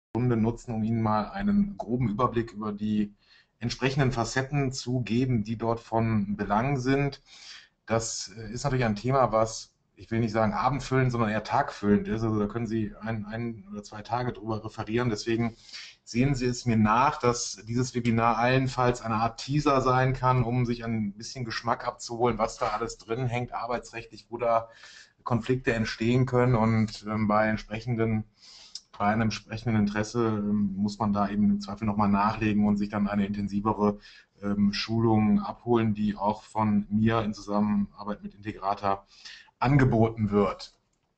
Stunde nutzen, um Ihnen mal einen groben Überblick über die entsprechenden Facetten zu geben, die dort von Belang sind. Das ist natürlich ein Thema, was, ich will nicht sagen abendfüllend, sondern eher tagfüllend ist. Also da können Sie ein oder zwei Tage drüber referieren. Deswegen sehen Sie es mir nach, dass dieses Webinar allenfalls eine Art Teaser sein kann, um sich ein bisschen Geschmack abzuholen, was da alles drin hängt, arbeitsrechtlich, wo da Konflikte entstehen können und bei einem entsprechenden Interesse muss man da eben im Zweifel nochmal nachlegen und sich dann eine intensivere Schulung abholen, die auch von mir in Zusammenarbeit mit Integrata angeboten wird.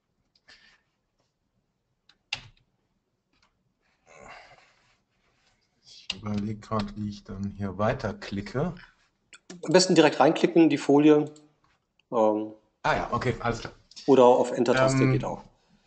Ich überlege gerade, wie ich dann hier weiterklicke. Am besten direkt reinklicken, die Folie. Ja, okay, alles klar. Oder auf Enter-Taste geht auch.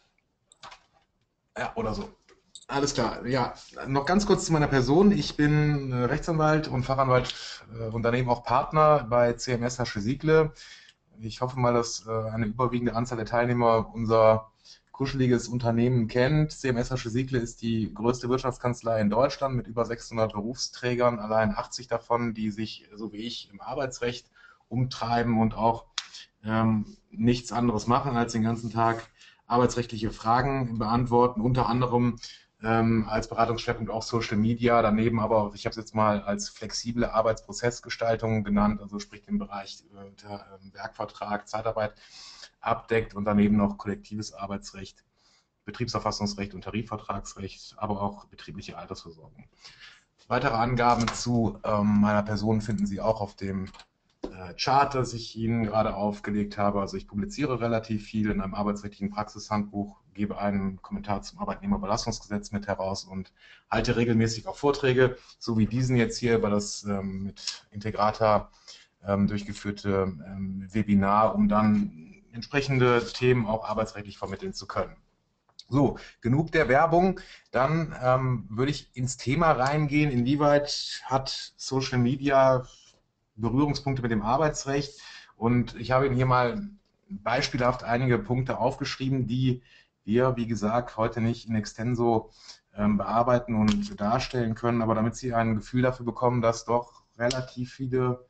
Ja, oder so. Alles klar. Ja, noch ganz kurz zu meiner Person. Ich bin Rechtsanwalt und Fachanwalt und daneben auch Partner bei CMS Haschel-Sigle. Ich hoffe mal, dass eine überwiegende Anzahl der Teilnehmer unser kuscheliges Unternehmen kennt. CMS Haschel-Sigle ist die größte Wirtschaftskanzlei in Deutschland mit über 600 Berufsträgern, allein 80 davon, die sich, so wie ich, im Arbeitsrecht umtreiben und auch nichts anderes machen, als den ganzen Tag arbeitsrechtliche Fragen beantworten, unter anderem als Beratungsschwerpunkt auch Social Media, daneben aber, ich habe es jetzt mal als flexible Arbeitsprozessgestaltung genannt, also sprich den Bereich Werkvertrag, Zeitarbeit abdeckt und daneben noch kollektives Arbeitsrecht, Betriebsverfassungsrecht und Tarifvertragsrecht, aber auch betriebliche Altersversorgung. Weitere Angaben zu meiner Person finden Sie auch auf dem Chart, das ich Ihnen gerade aufgelegt habe. Also ich publiziere relativ viel in einem arbeitsrechtlichen Praxishandbuch, gebe einen Kommentar zum Arbeitnehmerbelastungsgesetz mit heraus und halte regelmäßig auch Vorträge, so wie diesen jetzt hier über das mit Integrata durchgeführte Webinar, um dann entsprechende Themen auch arbeitsrechtlich vermitteln zu können. So, genug der Werbung. Dann würde ich ins Thema reingehen. Inwieweit hat Social Media Berührungspunkte mit dem Arbeitsrecht? Und ich habe Ihnen hier mal beispielhaft einige Punkte aufgeschrieben, die wir, wie gesagt, heute nicht in extenso bearbeiten und darstellen können, aber damit Sie ein Gefühl dafür bekommen, dass doch relativ viele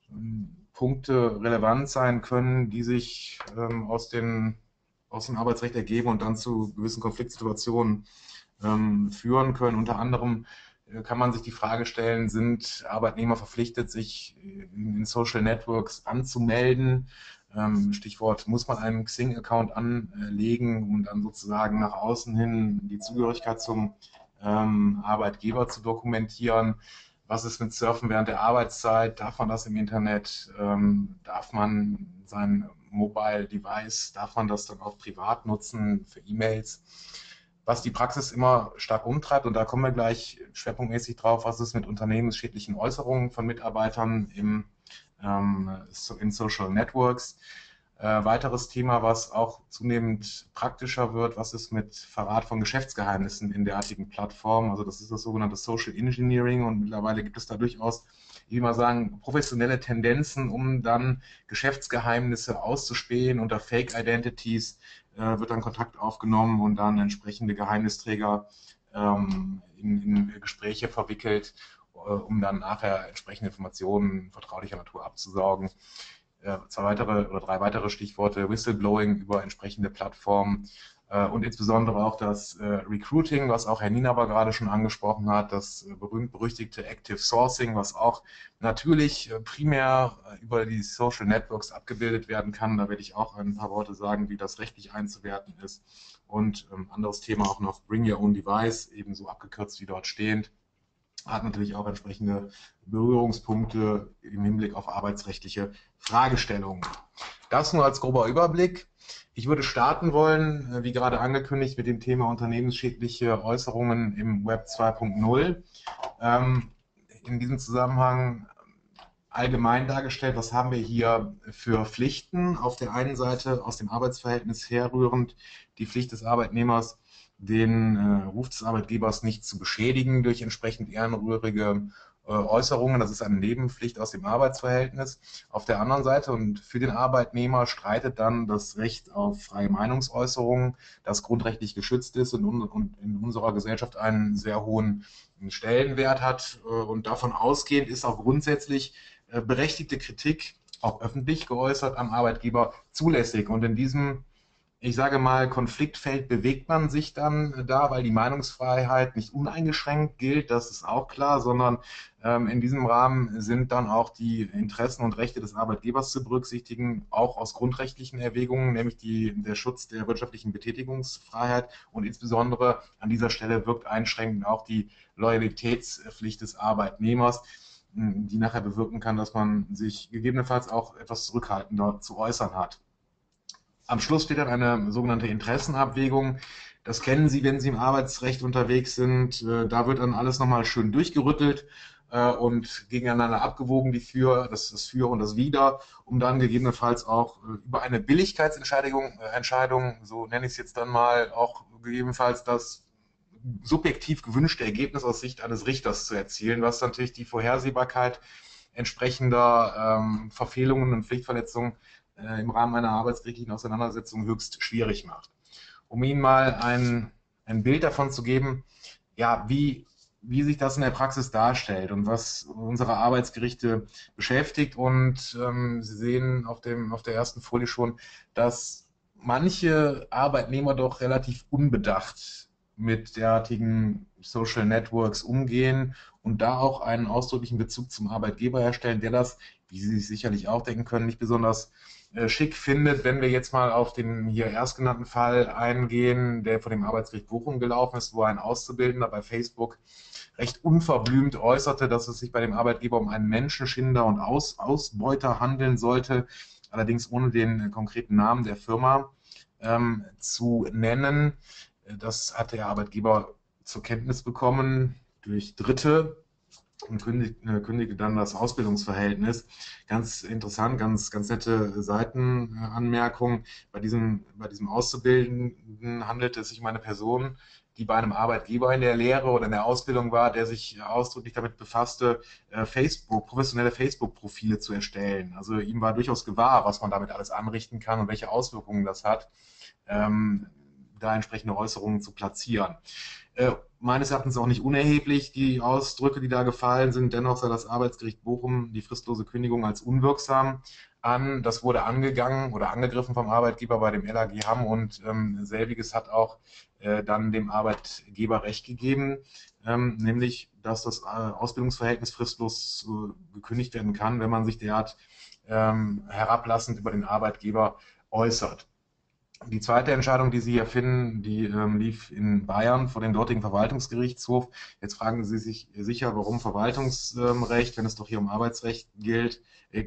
Punkte relevant sein können, die sich aus dem Arbeitsrecht ergeben und dann zu gewissen Konfliktsituationen führen können. Unter anderem kann man sich die Frage stellen, sind Arbeitnehmer verpflichtet, sich in Social Networks anzumelden? Stichwort, muss man einen Xing-Account anlegen, um dann sozusagen nach außen hin die Zugehörigkeit zum Arbeitgeber zu dokumentieren? Was ist mit Surfen während der Arbeitszeit? Darf man das im Internet? Darf man sein Mobile Device, darf man das dann auch privat nutzen für E-Mails? Was die Praxis immer stark umtreibt, und da kommen wir gleich schwerpunktmäßig drauf, was ist mit unternehmensschädlichen Äußerungen von Mitarbeitern in Social Networks. Weiteres Thema, was auch zunehmend praktischer wird, was ist mit Verrat von Geschäftsgeheimnissen in derartigen Plattformen? Also das ist das sogenannte Social Engineering und mittlerweile gibt es da durchaus, ich will mal sagen, professionelle Tendenzen, um dann Geschäftsgeheimnisse auszuspähen. Unter Fake Identities wird dann Kontakt aufgenommen und dann entsprechende Geheimnisträger in Gespräche verwickelt, um dann nachher entsprechende Informationen vertraulicher Natur abzusaugen. Drei weitere Stichworte: Whistleblowing über entsprechende Plattformen und insbesondere auch das Recruiting, was auch Herr Nienaber gerade schon angesprochen hat, das berühmt-berüchtigte Active Sourcing, was auch natürlich primär über die Social Networks abgebildet werden kann. Da werde ich auch ein paar Worte sagen, wie das rechtlich einzuwerten ist. Und anderes Thema auch noch Bring Your Own Device, ebenso abgekürzt wie dort stehend, hat natürlich auch entsprechende Berührungspunkte im Hinblick auf arbeitsrechtliche Fragestellungen. Das nur als grober Überblick. Ich würde starten wollen, wie gerade angekündigt, mit dem Thema unternehmensschädliche Äußerungen im Web 2.0. In diesem Zusammenhang allgemein dargestellt, was haben wir hier für Pflichten? Auf der einen Seite aus dem Arbeitsverhältnis herrührend die Pflicht des Arbeitnehmers, den Ruf des Arbeitgebers nicht zu beschädigen durch entsprechend ehrenrührige Äußerungen, das ist eine Nebenpflicht aus dem Arbeitsverhältnis. Auf der anderen Seite und für den Arbeitnehmer streitet dann das Recht auf freie Meinungsäußerung, das grundrechtlich geschützt ist und in unserer Gesellschaft einen sehr hohen Stellenwert hat. Und davon ausgehend ist auch grundsätzlich berechtigte Kritik, auch öffentlich geäußert, am Arbeitgeber zulässig. Und in diesem, ich sage mal, Konfliktfeld bewegt man sich dann da, weil die Meinungsfreiheit nicht uneingeschränkt gilt, das ist auch klar, sondern in diesem Rahmen sind dann auch die Interessen und Rechte des Arbeitgebers zu berücksichtigen, auch aus grundrechtlichen Erwägungen, nämlich der Schutz der wirtschaftlichen Betätigungsfreiheit, und insbesondere an dieser Stelle wirkt einschränkend auch die Loyalitätspflicht des Arbeitnehmers, die nachher bewirken kann, dass man sich gegebenenfalls auch etwas zurückhaltender zu äußern hat. Am Schluss steht dann eine sogenannte Interessenabwägung. Das kennen Sie, wenn Sie im Arbeitsrecht unterwegs sind. Da wird dann alles nochmal schön durchgerüttelt und gegeneinander abgewogen, das Für und das Wider, um dann gegebenenfalls auch über eine Billigkeitsentscheidung, so nenne ich es jetzt dann mal, auch gegebenenfalls das subjektiv gewünschte Ergebnis aus Sicht eines Richters zu erzielen, was natürlich die Vorhersehbarkeit entsprechender Verfehlungen und Pflichtverletzungen im Rahmen einer arbeitsrechtlichen Auseinandersetzung höchst schwierig macht. Um Ihnen mal ein Bild davon zu geben, ja, wie sich das in der Praxis darstellt und was unsere Arbeitsgerichte beschäftigt. Und Sie sehen auf der ersten Folie schon, dass manche Arbeitnehmer doch relativ unbedacht mit derartigen Social Networks umgehen und da auch einen ausdrücklichen Bezug zum Arbeitgeber herstellen, der das, wie Sie sich sicherlich auch denken können, nicht besonders schick findet. Wenn wir jetzt mal auf den hier erstgenannten Fall eingehen, der vor dem Arbeitsgericht Bochum gelaufen ist, wo ein Auszubildender bei Facebook recht unverblümt äußerte, dass es sich bei dem Arbeitgeber um einen Menschenschinder und Ausbeuter handeln sollte, allerdings ohne den konkreten Namen der Firma zu nennen. Das hat der Arbeitgeber zur Kenntnis bekommen durch Dritte und kündigte dann das Ausbildungsverhältnis. Ganz interessant, ganz nette Seitenanmerkung. Bei diesem Auszubildenden handelt es sich um eine Person, die bei einem Arbeitgeber in der Lehre oder in der Ausbildung war, der sich ausdrücklich damit befasste, professionelle Facebook-Profile zu erstellen. Also ihm war durchaus gewahr, was man damit alles anrichten kann und welche Auswirkungen das hat, da entsprechende Äußerungen zu platzieren. Meines Erachtens auch nicht unerheblich, die Ausdrücke, die da gefallen sind. Dennoch sah das Arbeitsgericht Bochum die fristlose Kündigung als unwirksam an. Das wurde angegangen oder angegriffen vom Arbeitgeber bei dem LAG Hamm und selbiges hat auch dann dem Arbeitgeber Recht gegeben, nämlich, dass das Ausbildungsverhältnis fristlos gekündigt werden kann, wenn man sich derart herablassend über den Arbeitgeber äußert. Die zweite Entscheidung, die Sie hier finden, die lief in Bayern vor dem dortigen Verwaltungsgerichtshof. Jetzt fragen Sie sich sicher, warum Verwaltungsrecht, wenn es doch hier um Arbeitsrecht geht.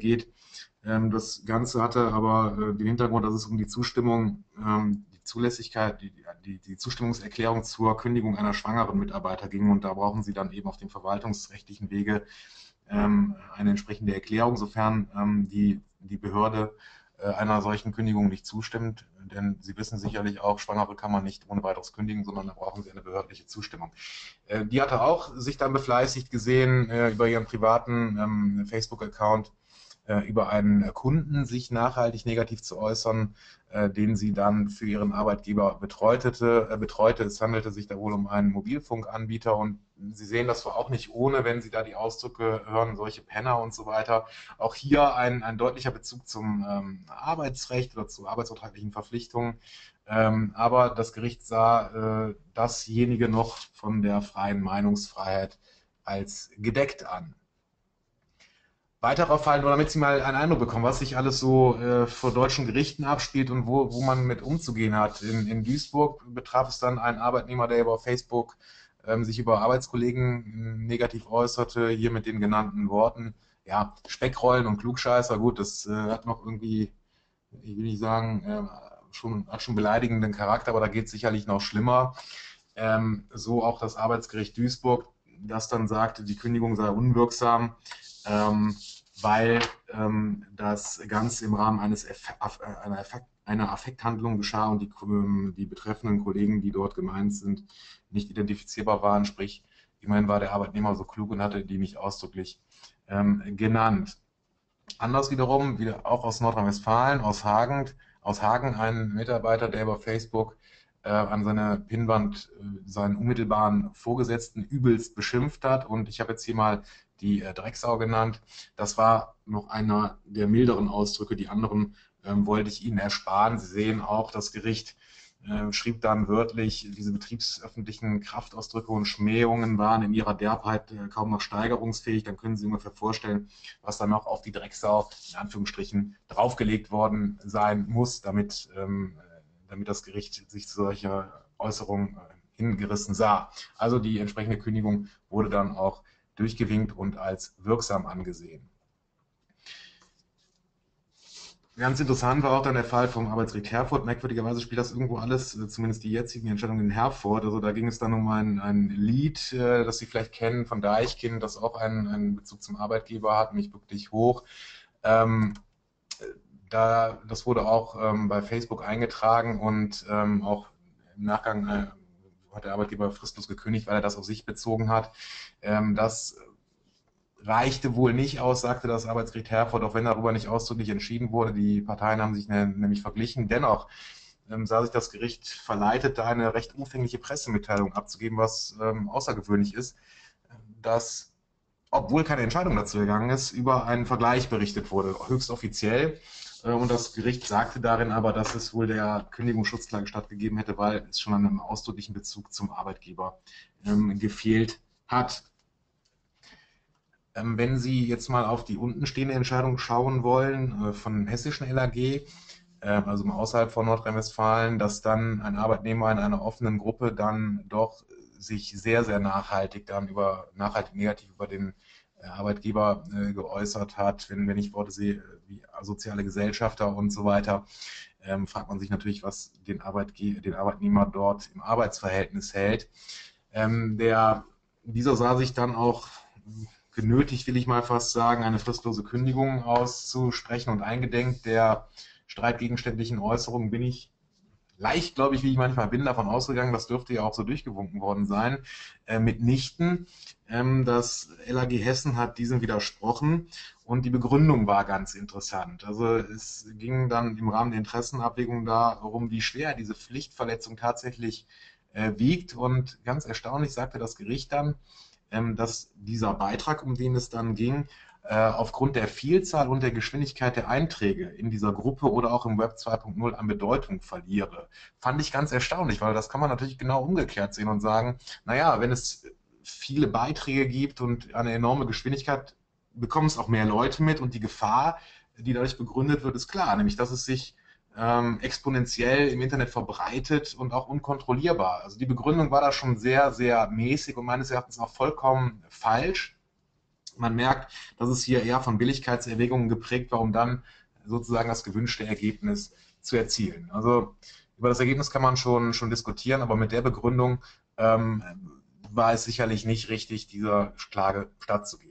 Das Ganze hatte aber den Hintergrund, dass es um die Zustimmung, die Zulässigkeit, die Zustimmungserklärung zur Kündigung einer schwangeren Mitarbeiter ging. Und da brauchen Sie dann eben auf dem verwaltungsrechtlichen Wege eine entsprechende Erklärung, sofern die Behörde einer solchen Kündigung nicht zustimmt, denn Sie wissen sicherlich auch, Schwangere kann man nicht ohne weiteres kündigen, sondern da brauchen Sie eine behördliche Zustimmung. Die hatte auch sich dann befleißigt gesehen, über ihren privaten Facebook-Account über einen Kunden sich nachhaltig negativ zu äußern, den sie dann für ihren Arbeitgeber betreute. Es handelte sich da wohl um einen Mobilfunkanbieter und Sie sehen, das war auch nicht ohne, wenn Sie da die Ausdrücke hören, solche Penner und so weiter. Auch hier ein deutlicher Bezug zum Arbeitsrecht oder zu arbeitsvertraglichen Verpflichtungen. Aber das Gericht sah dasjenige noch von der freien Meinungsfreiheit als gedeckt an. Weiterer Fall, nur damit Sie mal einen Eindruck bekommen, was sich alles so vor deutschen Gerichten abspielt und wo man mit umzugehen hat. In Duisburg betraf es dann einen Arbeitnehmer, der über Facebook sich über Arbeitskollegen negativ äußerte, hier mit den genannten Worten, ja, Speckrollen und Klugscheißer, gut, das hat noch irgendwie, ich will nicht sagen, hat schon beleidigenden Charakter, aber da geht es sicherlich noch schlimmer. So auch das Arbeitsgericht Duisburg, das dann sagte, die Kündigung sei unwirksam, weil das Ganze im Rahmen einer Affekthandlung geschah und die betreffenden Kollegen, die dort gemeint sind, nicht identifizierbar waren, sprich Immerhin war der Arbeitnehmer so klug und hatte die nicht ausdrücklich genannt. Anders wiederum, wieder auch aus Nordrhein-Westfalen, aus Hagen, ein Mitarbeiter, der über Facebook an seiner Pinnwand seinen unmittelbaren Vorgesetzten übelst beschimpft hat. Und ich habe jetzt hier mal die Drecksau genannt. Das war noch einer der milderen Ausdrücke. Die anderen wollte ich Ihnen ersparen. Sie sehen auch, das Gericht schrieb dann wörtlich, diese betriebsöffentlichen Kraftausdrücke und Schmähungen waren in ihrer Derbheit kaum noch steigerungsfähig. Dann können Sie sich ungefähr vorstellen, was dann noch auf die Drecksau in Anführungsstrichen draufgelegt worden sein muss, damit das Gericht sich zu solcher Äußerung hingerissen sah. Also die entsprechende Kündigung wurde dann auch durchgewinkt und als wirksam angesehen. Ganz interessant war auch dann der Fall vom Arbeitsgericht Herford. Merkwürdigerweise spielt das irgendwo alles, zumindest die jetzigen Entscheidungen in Herford. Also da ging es dann um ein Lied, das Sie vielleicht kennen, von Deichkind, das auch einen Bezug zum Arbeitgeber hat, nicht wirklich hoch. Das wurde auch bei Facebook eingetragen und auch im Nachgang hat der Arbeitgeber fristlos gekündigt, weil er das auf sich bezogen hat. Das reichte wohl nicht aus, sagte das Arbeitsgericht Herford, auch wenn darüber nicht ausdrücklich entschieden wurde. Die Parteien haben sich nämlich verglichen. Dennoch sah sich das Gericht verleitet, da eine recht umfängliche Pressemitteilung abzugeben, was außergewöhnlich ist, dass, obwohl keine Entscheidung dazu gegangen ist, über einen Vergleich berichtet wurde, höchst offiziell. Und das Gericht sagte darin aber, dass es wohl der Kündigungsschutzklage stattgegeben hätte, weil es schon an einem ausdrücklichen Bezug zum Arbeitgeber gefehlt hat. Wenn Sie jetzt mal auf die untenstehende Entscheidung schauen wollen, von hessischen LAG, also mal außerhalb von Nordrhein-Westfalen, dass dann ein Arbeitnehmer in einer offenen Gruppe dann doch sich sehr, sehr nachhaltig negativ über den Arbeitgeber geäußert hat. Wenn ich Worte sehe wie soziale Gesellschafter und so weiter, fragt man sich natürlich, was den Arbeitnehmer dort im Arbeitsverhältnis hält. Dieser sah sich dann auch genötigt, will ich mal fast sagen, eine fristlose Kündigung auszusprechen, und eingedenk der streitgegenständlichen Äußerungen bin ich leicht, glaube ich, wie ich manchmal bin, davon ausgegangen, das dürfte ja auch so durchgewunken worden sein, mitnichten. Das LAG Hessen hat diesem widersprochen und die Begründung war ganz interessant. Also es ging dann im Rahmen der Interessenabwägung darum, wie schwer diese Pflichtverletzung tatsächlich wiegt, und ganz erstaunlich sagte das Gericht dann, dass dieser Beitrag, um den es dann ging, aufgrund der Vielzahl und der Geschwindigkeit der Einträge in dieser Gruppe oder auch im Web 2.0 an Bedeutung verliere. Fand ich ganz erstaunlich, weil das kann man natürlich genau umgekehrt sehen und sagen, naja, wenn es viele Beiträge gibt und eine enorme Geschwindigkeit, bekommen es auch mehr Leute mit, und die Gefahr, die dadurch begründet wird, ist klar, nämlich dass es sich exponentiell im Internet verbreitet und auch unkontrollierbar. Also die Begründung war da schon sehr, sehr mäßig und meines Erachtens auch vollkommen falsch. Man merkt, dass es hier eher von Billigkeitserwägungen geprägt war, um dann sozusagen das gewünschte Ergebnis zu erzielen. Also über das Ergebnis kann man schon diskutieren, aber mit der Begründung war es sicherlich nicht richtig, dieser Klage stattzugeben.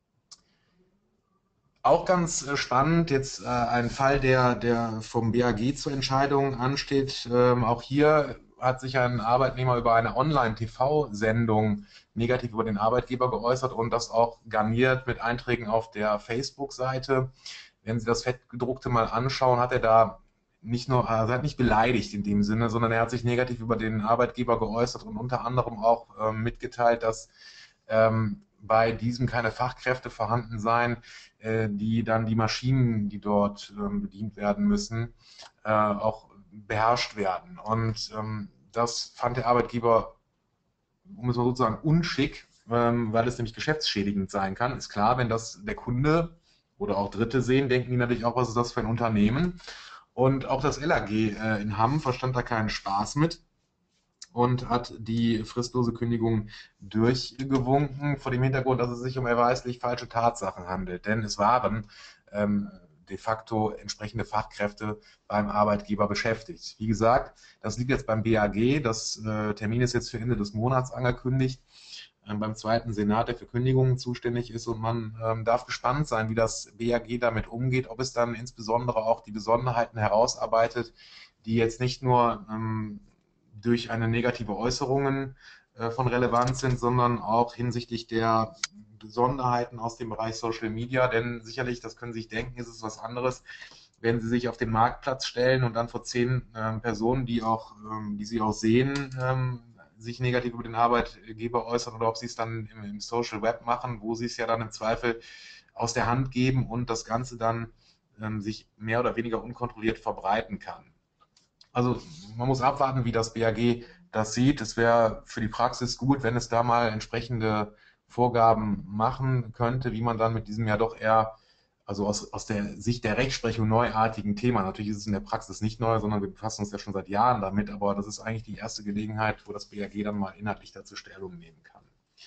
Auch ganz spannend, jetzt ein Fall, der vom BAG zur Entscheidung ansteht. Auch hier hat sich ein Arbeitnehmer über eine Online-TV-Sendung negativ über den Arbeitgeber geäußert und das auch garniert mit Einträgen auf der Facebook-Seite. Wenn Sie das Fettgedruckte mal anschauen, hat er da nicht nur, er hat nicht beleidigt in dem Sinne, sondern er hat sich negativ über den Arbeitgeber geäußert und unter anderem auch mitgeteilt, dass bei diesem keine Fachkräfte vorhanden seien, die dann die Maschinen, die dort bedient werden müssen, auch beherrscht werden. Und das fand der Arbeitgeber, um es mal so zu sagen, unschick, weil es nämlich geschäftsschädigend sein kann. Ist klar, wenn das der Kunde oder auch Dritte sehen, denken die natürlich auch, was ist das für ein Unternehmen? Und auch das LAG in Hamm verstand da keinen Spaß mit und hat die fristlose Kündigung durchgewunken, vor dem Hintergrund, dass es sich um erweislich falsche Tatsachen handelt. Denn es waren de facto entsprechende Fachkräfte beim Arbeitgeber beschäftigt. Wie gesagt, das liegt jetzt beim BAG. Das Termin ist jetzt für Ende des Monats angekündigt, beim zweiten Senat, der für Kündigungen zuständig ist. Und man darf gespannt sein, wie das BAG damit umgeht, ob es dann insbesondere auch die Besonderheiten herausarbeitet, die jetzt nicht nur durch eine negative Äußerungen von Relevanz sind, sondern auch hinsichtlich der Besonderheiten aus dem Bereich Social Media. Denn sicherlich, das können Sie sich denken, ist es was anderes, wenn Sie sich auf den Marktplatz stellen und dann vor 10 Personen, die Sie auch sehen, sich negativ über den Arbeitgeber äußern, oder ob Sie es dann im Social Web machen, wo Sie es ja dann im Zweifel aus der Hand geben und das Ganze dann sich mehr oder weniger unkontrolliert verbreiten kann. Also man muss abwarten, wie das BAG das sieht. Es wäre für die Praxis gut, wenn es da mal entsprechende Vorgaben machen könnte, wie man dann mit diesem ja doch eher, also aus der Sicht der Rechtsprechung neuartigen Thema, natürlich ist es in der Praxis nicht neu, sondern wir befassen uns ja schon seit Jahren damit, aber das ist eigentlich die erste Gelegenheit, wo das BAG dann mal inhaltlich dazu Stellung nehmen kann.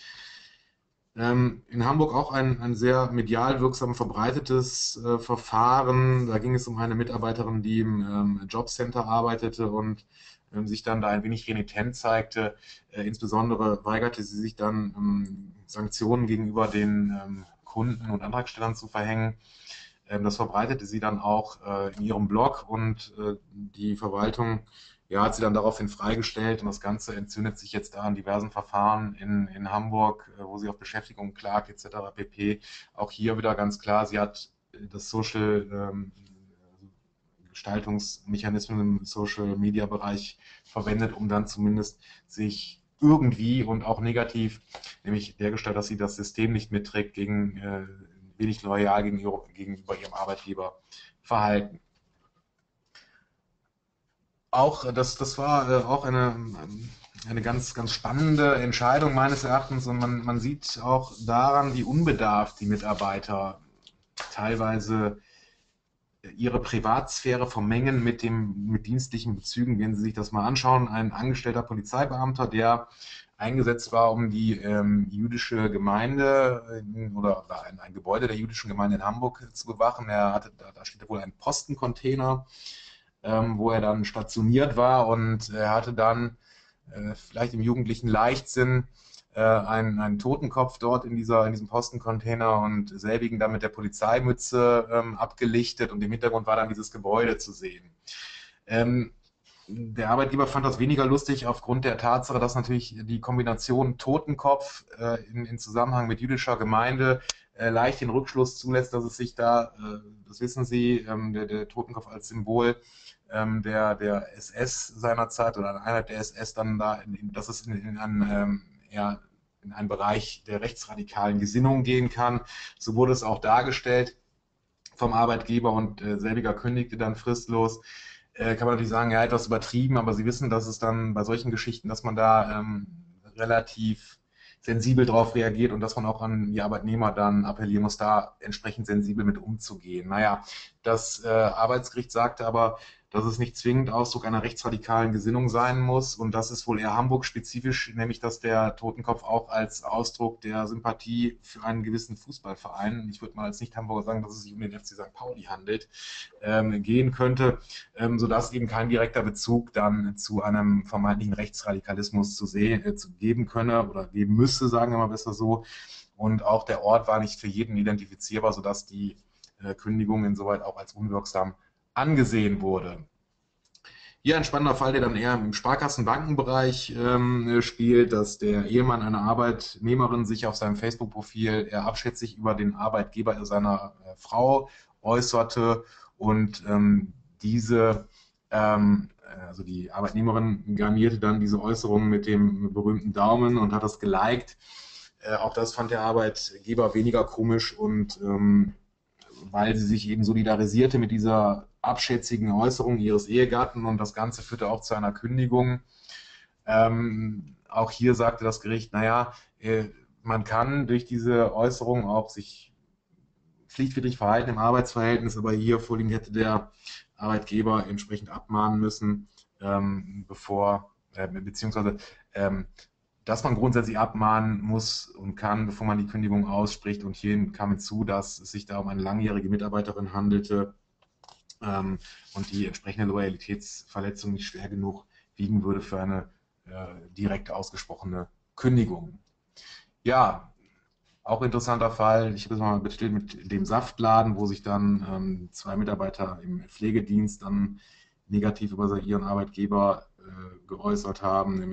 In Hamburg auch ein sehr medial wirksam verbreitetes Verfahren. Da ging es um eine Mitarbeiterin, die im Jobcenter arbeitete und sich dann da ein wenig renitent zeigte. Insbesondere weigerte sie sich dann, Sanktionen gegenüber den Kunden und Antragstellern zu verhängen. Das verbreitete sie dann auch in ihrem Blog, und die Verwaltung, ja, hat sie dann daraufhin freigestellt, und das Ganze entzündet sich jetzt da an diversen Verfahren in Hamburg, wo sie auf Beschäftigung klagt etc. pp. Auch hier wieder ganz klar, sie hat das Gestaltungsmechanismen im Social-Media-Bereich verwendet, um dann zumindest sich irgendwie und auch negativ, nämlich dergestalt, dass sie das System nicht mitträgt, wenig loyal gegenüber ihrem Arbeitgeber verhalten. Auch das war auch eine ganz, ganz spannende Entscheidung meines Erachtens, und man sieht auch daran, wie unbedarft die Mitarbeiter teilweise ihre Privatsphäre vermengen mit dienstlichen Bezügen. Wenn Sie sich das mal anschauen, ein angestellter Polizeibeamter, der eingesetzt war, um die jüdische Gemeinde oder ein Gebäude der jüdischen Gemeinde in Hamburg zu bewachen. Da steht wohl ein Postencontainer, wo er dann stationiert war, und er hatte dann vielleicht im jugendlichen Leichtsinn einen Totenkopf dort in diesem Postencontainer und selbigen dann mit der Polizeimütze abgelichtet, und im Hintergrund war dann dieses Gebäude zu sehen. Der Arbeitgeber fand das weniger lustig aufgrund der Tatsache, dass natürlich die Kombination Totenkopf in Zusammenhang mit jüdischer Gemeinde leicht den Rückschluss zulässt, dass es sich da, das wissen Sie, der Totenkopf als Symbol der SS seinerzeit oder einer Einheit der SS dann da, dass es in einen Bereich der rechtsradikalen Gesinnung gehen kann. So wurde es auch dargestellt vom Arbeitgeber, und selbiger kündigte dann fristlos. Kann man natürlich sagen, ja, etwas übertrieben, aber Sie wissen, dass es dann bei solchen Geschichten, dass man da relativ sensibel drauf reagiert und dass man auch an die Arbeitnehmer dann appellieren muss, da entsprechend sensibel mit umzugehen. Naja, das Arbeitsgericht sagte aber, dass es nicht zwingend Ausdruck einer rechtsradikalen Gesinnung sein muss, und das ist wohl eher Hamburg-spezifisch, nämlich dass der Totenkopf auch als Ausdruck der Sympathie für einen gewissen Fußballverein, ich würde mal als Nicht-Hamburger sagen, dass es sich um den FC St. Pauli handelt, gehen könnte, sodass eben kein direkter Bezug dann zu einem vermeintlichen Rechtsradikalismus zu geben könne oder geben müsste, sagen wir mal besser so. Und auch der Ort war nicht für jeden identifizierbar, sodass die Kündigung insoweit auch als unwirksam angesehen wurde. Hier ein spannender Fall, der dann eher im Sparkassen-Bankenbereich spielt, dass der Ehemann einer Arbeitnehmerin sich auf seinem Facebook-Profil eher abschätzig über den Arbeitgeber seiner Frau äußerte, und also die Arbeitnehmerin garnierte dann diese Äußerung mit dem berühmten Daumen und hat das geliked. Auch das fand der Arbeitgeber weniger komisch, und weil sie sich eben solidarisierte mit dieser abschätzigen Äußerung ihres Ehegatten, und das Ganze führte auch zu einer Kündigung. Auch hier sagte das Gericht, naja, man kann durch diese Äußerung auch sich pflichtwidrig verhalten im Arbeitsverhältnis, aber hier vorliegend hätte der Arbeitgeber entsprechend abmahnen müssen, beziehungsweise dass man grundsätzlich abmahnen muss und kann, bevor man die Kündigung ausspricht. Und hier kam hinzu, dass es sich da um eine langjährige Mitarbeiterin handelte und die entsprechende Loyalitätsverletzung nicht schwer genug wiegen würde für eine direkt ausgesprochene Kündigung. Ja, auch interessanter Fall, ich habe es mal betitelt mit dem Saftladen, wo sich dann 2 Mitarbeiter im Pflegedienst dann negativ über ihren Arbeitgeber geäußert haben, nämlich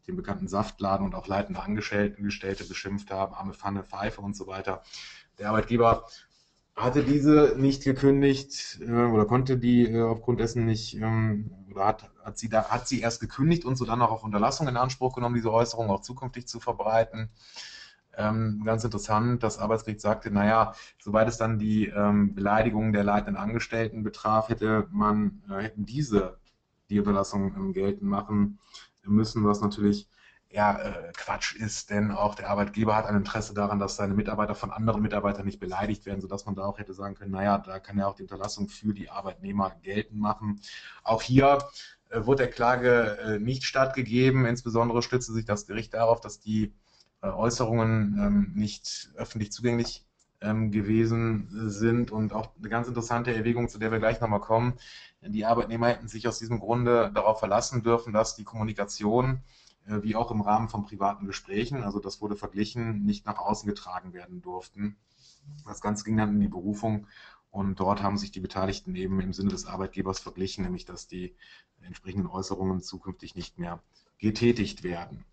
den bekannten Saftladen und auch leitende Angestellte beschimpft haben, arme Pfanne, Pfeife und so weiter. Der Arbeitgeber hatte diese nicht gekündigt oder konnte die aufgrund dessen nicht oder hat sie erst gekündigt und so dann auch auf Unterlassung in Anspruch genommen, diese Äußerung auch zukünftig zu verbreiten. Ganz interessant, das Arbeitsgericht sagte, naja, soweit es dann die Beleidigung der leitenden Angestellten betraf, hätten diese die Unterlassung geltend machen müssen, was natürlich Quatsch ist, denn auch der Arbeitgeber hat ein Interesse daran, dass seine Mitarbeiter von anderen Mitarbeitern nicht beleidigt werden, sodass man da auch hätte sagen können, naja, da kann er auch die Unterlassung für die Arbeitnehmer geltend machen. Auch hier wurde der Klage nicht stattgegeben, insbesondere stützte sich das Gericht darauf, dass die Äußerungen nicht öffentlich zugänglich gewesen sind und auch eine ganz interessante Erwägung, zu der wir gleich nochmal kommen. Die Arbeitnehmer hätten sich aus diesem Grunde darauf verlassen dürfen, dass die Kommunikation wie auch im Rahmen von privaten Gesprächen, also das wurde verglichen, nicht nach außen getragen werden durften. Das Ganze ging dann in die Berufung und dort haben sich die Beteiligten eben im Sinne des Arbeitgebers verglichen, nämlich dass die entsprechenden Äußerungen zukünftig nicht mehr getätigt werden.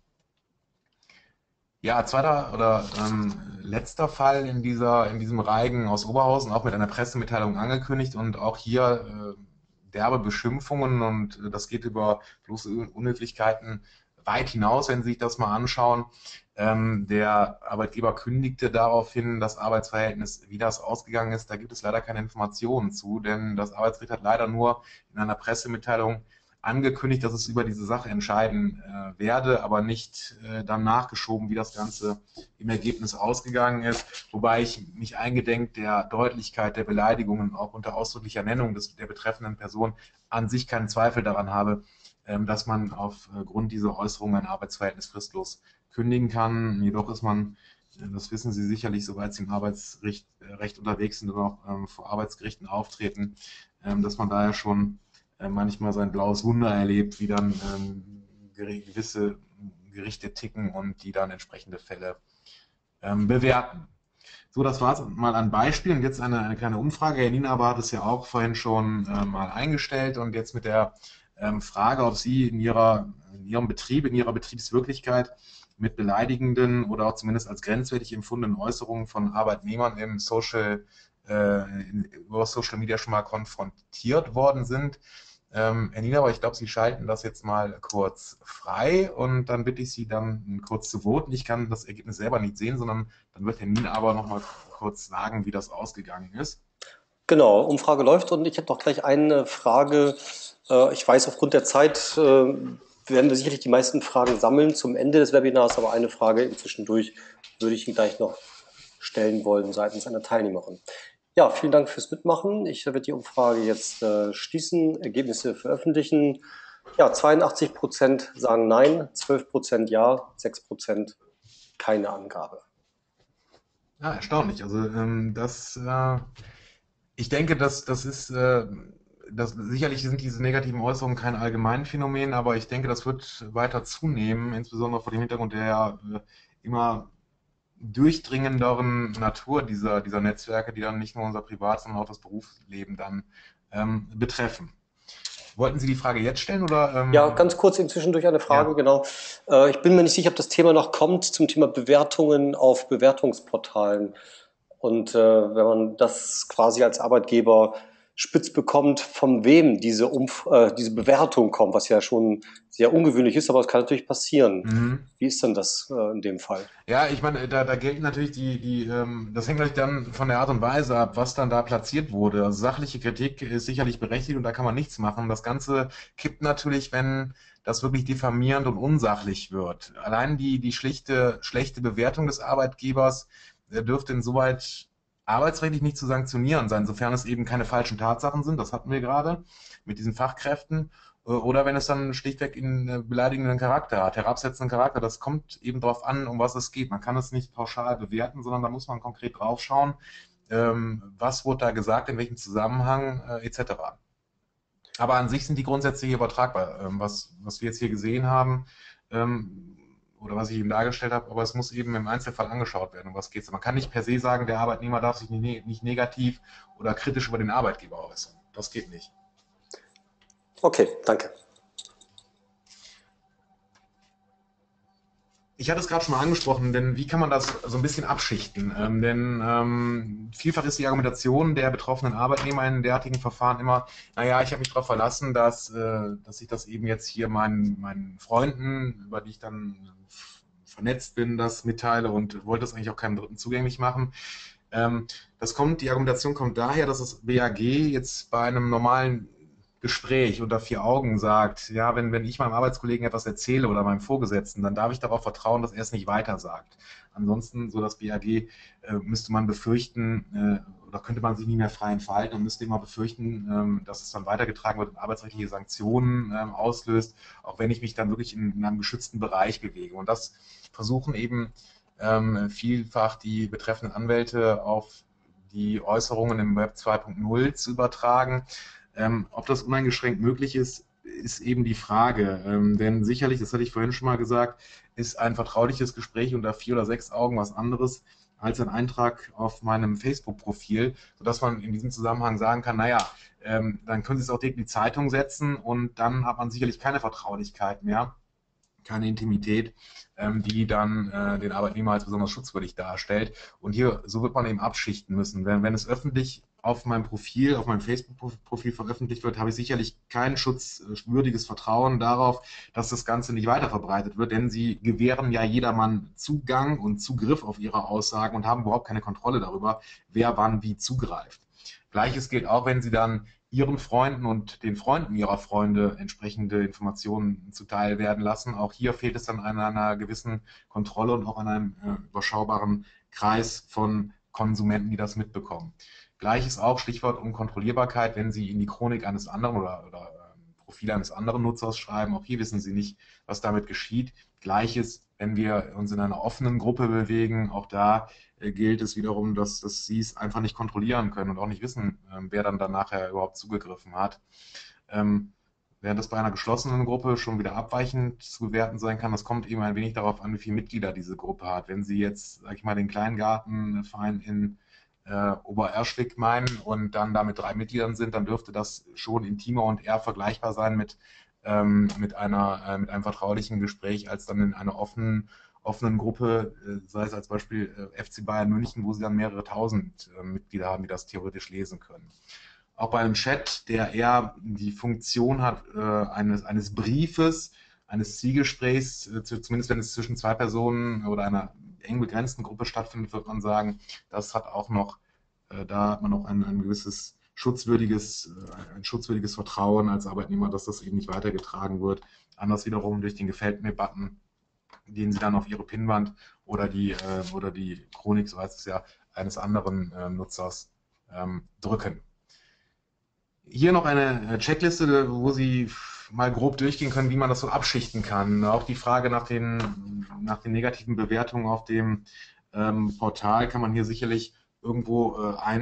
Ja, zweiter oder letzter Fall in diesem Reigen aus Oberhausen, auch mit einer Pressemitteilung angekündigt und auch hier derbe Beschimpfungen und das geht über bloße Unhöflichkeiten weit hinaus, wenn Sie sich das mal anschauen. Der Arbeitgeber kündigte daraufhin das Arbeitsverhältnis, wie das ausgegangen ist. Da gibt es leider keine Informationen zu, denn das Arbeitsgericht hat leider nur in einer Pressemitteilung angekündigt, dass es über diese Sache entscheiden werde, aber nicht dann nachgeschoben, wie das Ganze im Ergebnis ausgegangen ist. Wobei ich mich eingedenk der Deutlichkeit der Beleidigungen auch unter ausdrücklicher Nennung der betreffenden Person an sich keinen Zweifel daran habe, dass man aufgrund dieser Äußerung ein Arbeitsverhältnis fristlos kündigen kann. Jedoch ist man, das wissen Sie sicherlich, soweit Sie im Arbeitsrecht unterwegs sind und auch vor Arbeitsgerichten auftreten, dass man daher schon manchmal sein blaues Wunder erlebt, wie dann gewisse Gerichte ticken und die dann entsprechende Fälle bewerten. So, das war es mal an Beispielen. Jetzt eine kleine Umfrage. Herr Nienaber hat es ja auch vorhin schon mal eingestellt und jetzt mit der Frage, ob Sie in Ihrem Betrieb, in Ihrer Betriebswirklichkeit mit beleidigenden oder auch zumindest als grenzwertig empfundenen Äußerungen von Arbeitnehmern über Social Media schon mal konfrontiert worden sind. Herr Nienaber, ich glaube, Sie schalten das jetzt mal kurz frei und dann bitte ich Sie dann kurz zu voten. Ich kann das Ergebnis selber nicht sehen, sondern dann wird Herr Nienaber noch mal kurz sagen, wie das ausgegangen ist. Genau, Umfrage läuft und ich habe noch gleich eine Frage. Ich weiß, aufgrund der Zeit werden wir sicherlich die meisten Fragen sammeln zum Ende des Webinars, aber eine Frage inzwischen durch würde ich Ihnen gleich noch stellen wollen seitens einer Teilnehmerin. Ja, vielen Dank fürs Mitmachen. Ich werde die Umfrage jetzt schließen, Ergebnisse veröffentlichen. Ja, 82% sagen Nein, 12% Ja, 6% keine Angabe. Ja, erstaunlich. Also ich denke, sicherlich sind diese negativen Äußerungen kein Allgemeinphänomen, aber ich denke, das wird weiter zunehmen, insbesondere vor dem Hintergrund der immer durchdringenderen Natur dieser Netzwerke, die dann nicht nur unser Privat, sondern auch das Berufsleben dann betreffen. Wollten Sie die Frage jetzt stellen oder? Ja, ganz kurz inzwischen durch eine Frage, Ja. genau. Ich bin mir nicht sicher, ob das Thema noch kommt zum Thema Bewertungen auf Bewertungsportalen. Und wenn man das quasi als Arbeitgeber spitz bekommt, von wem diese Bewertung kommt, was ja schon sehr ungewöhnlich ist, aber es kann natürlich passieren. Mhm. Wie ist denn das in dem Fall? Ja, ich meine, da gelten natürlich das hängt natürlich dann von der Art und Weise ab, was dann da platziert wurde. Also sachliche Kritik ist sicherlich berechtigt und da kann man nichts machen. Das Ganze kippt natürlich, wenn das wirklich diffamierend und unsachlich wird. Allein die schlechte Bewertung des Arbeitgebers dürfte insoweit arbeitsrechtlich nicht zu sanktionieren sein, sofern es eben keine falschen Tatsachen sind. Das hatten wir gerade mit diesen Fachkräften. Oder wenn es dann schlichtweg einen beleidigenden Charakter hat, herabsetzenden Charakter, das kommt eben darauf an, um was es geht. Man kann es nicht pauschal bewerten, sondern da muss man konkret drauf schauen, was wurde da gesagt, in welchem Zusammenhang, etc. Aber an sich sind die Grundsätze hier übertragbar. Was wir jetzt hier gesehen haben, oder was ich eben dargestellt habe, aber es muss eben im Einzelfall angeschaut werden, um was geht es. Man kann nicht per se sagen, der Arbeitnehmer darf sich nicht negativ oder kritisch über den Arbeitgeber äußern. Das geht nicht. Okay, danke. Ich hatte es gerade schon mal angesprochen, denn wie kann man das so ein bisschen abschichten? Denn vielfach ist die Argumentation der betroffenen Arbeitnehmer in derartigen Verfahren immer, naja, ich habe mich darauf verlassen, dass ich das eben jetzt hier meinen Freunden, über die ich dann vernetzt bin, das mitteile und wollte es eigentlich auch keinem Dritten zugänglich machen. Die Argumentation kommt daher, dass das BAG jetzt bei einem normalen Gespräch unter vier Augen sagt, ja, wenn ich meinem Arbeitskollegen etwas erzähle oder meinem Vorgesetzten, dann darf ich darauf vertrauen, dass er es nicht weiter sagt. Ansonsten, so das BAG, müsste man befürchten, oder könnte man sich nicht mehr frei entfalten und müsste immer befürchten, dass es dann weitergetragen wird und arbeitsrechtliche Sanktionen auslöst, auch wenn ich mich dann wirklich in einem geschützten Bereich bewege. Und das versuchen eben vielfach die betreffenden Anwälte auf die Äußerungen im Web 2.0 zu übertragen. Ob das uneingeschränkt möglich ist, ist eben die Frage. Denn sicherlich, das hatte ich vorhin schon mal gesagt, ist ein vertrauliches Gespräch unter 4 oder 6 Augen was anderes als ein Eintrag auf meinem Facebook-Profil, sodass man in diesem Zusammenhang sagen kann, naja, dann können Sie es auch direkt in die Zeitung setzen und dann hat man sicherlich keine Vertraulichkeit mehr, keine Intimität, die dann den Arbeitnehmer als besonders schutzwürdig darstellt. Und hier, so wird man eben abschichten müssen. Wenn es öffentlich auf meinem Profil, auf meinem Facebook-Profil veröffentlicht wird, habe ich sicherlich kein schutzwürdiges Vertrauen darauf, dass das Ganze nicht weiter verbreitet wird, denn sie gewähren ja jedermann Zugang und Zugriff auf ihre Aussagen und haben überhaupt keine Kontrolle darüber, wer wann wie zugreift. Gleiches gilt auch, wenn Sie dann Ihren Freunden und den Freunden Ihrer Freunde entsprechende Informationen zuteil werden lassen. Auch hier fehlt es dann an einer gewissen Kontrolle und auch an einem überschaubaren Kreis von Konsumenten, die das mitbekommen. Gleiches auch Stichwort Unkontrollierbarkeit, wenn Sie in die Chronik eines anderen oder Profil eines anderen Nutzers schreiben. Auch hier wissen Sie nicht, was damit geschieht. Gleiches, wenn wir uns in einer offenen Gruppe bewegen, auch da gilt es wiederum, dass sie es einfach nicht kontrollieren können und auch nicht wissen, wer dann nachher überhaupt zugegriffen hat. Ähm, Während das bei einer geschlossenen Gruppe schon wieder abweichend zu bewerten sein kann, das kommt eben ein wenig darauf an, wie viele Mitglieder diese Gruppe hat. Wenn Sie jetzt, sag ich mal, den Kleingartenverein in Obererschwig meinen und dann da mit 3 Mitgliedern sind, dann dürfte das schon intimer und eher vergleichbar sein mit mit einem vertraulichen Gespräch, als dann in einer offenen Gruppe, sei es als Beispiel FC Bayern München, wo sie dann mehrere tausend Mitglieder haben, die das theoretisch lesen können. Auch bei einem Chat, der eher die Funktion hat eines Briefes, eines Zielgesprächs, zumindest wenn es zwischen 2 Personen oder einer eng begrenzten Gruppe stattfindet, wird man sagen, das hat auch noch, da hat man auch ein gewisses ein schutzwürdiges Vertrauen als Arbeitnehmer, dass das eben nicht weitergetragen wird. Anders wiederum durch den Gefällt mir-Button, den Sie dann auf Ihre Pinnwand oder die Chronik, so heißt es ja, eines anderen Nutzers drücken. Hier noch eine Checkliste, wo Sie mal grob durchgehen können, wie man das so abschichten kann. Auch die Frage nach den negativen Bewertungen auf dem Portal kann man hier sicherlich irgendwo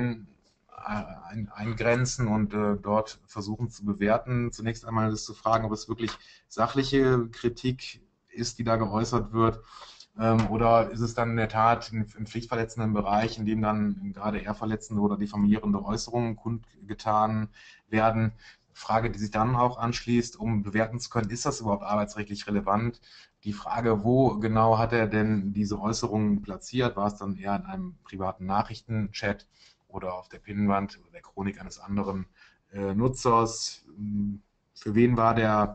eingrenzen und dort versuchen zu bewerten. Zunächst einmal ist zu fragen, ob es wirklich sachliche Kritik ist, die da geäußert wird. Oder ist es dann in der Tat im pflichtverletzenden Bereich, in dem dann gerade eher verletzende oder diffamierende Äußerungen kundgetan werden? Frage, die sich dann auch anschließt, um bewerten zu können, ist das überhaupt arbeitsrechtlich relevant? Die Frage, wo genau hat er denn diese Äußerungen platziert? War es dann eher in einem privaten Nachrichtenchat oder auf der Pinnwand oder der Chronik eines anderen Nutzers? Für wen war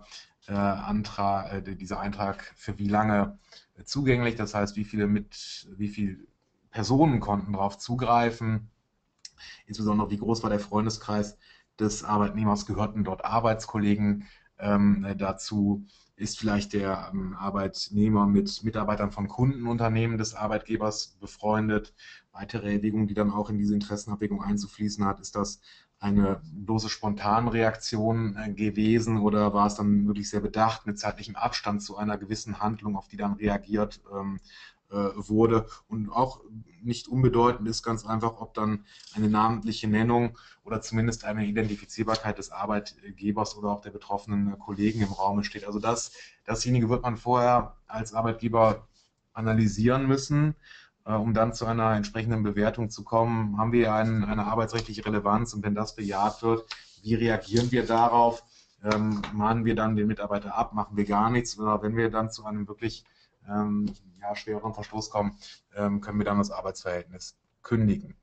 dieser Eintrag für wie lange zugänglich? Das heißt, wie viele Personen konnten darauf zugreifen? Insbesondere, wie groß war der Freundeskreis des Arbeitnehmers? Gehörten dort Arbeitskollegen dazu? Ist vielleicht der Arbeitnehmer mit Mitarbeitern von Kundenunternehmen des Arbeitgebers befreundet? Weitere Erwägungen, die dann auch in diese Interessenabwägung einzufließen hat, ist das eine bloße Spontanreaktion gewesen oder war es dann wirklich sehr bedacht mit zeitlichem Abstand zu einer gewissen Handlung, auf die dann reagiert wurde? Und auch nicht unbedeutend ist ganz einfach, ob dann eine namentliche Nennung oder zumindest eine Identifizierbarkeit des Arbeitgebers oder auch der betroffenen Kollegen im Raum steht. Also dasjenige wird man vorher als Arbeitgeber analysieren müssen, um dann zu einer entsprechenden Bewertung zu kommen. Haben wir eine arbeitsrechtliche Relevanz und wenn das bejaht wird, wie reagieren wir darauf? Mahnen wir dann den Mitarbeiter ab, machen wir gar nichts oder wenn wir dann zu einem wirklich ja, schwereren Verstoß kommen, können wir dann das Arbeitsverhältnis kündigen.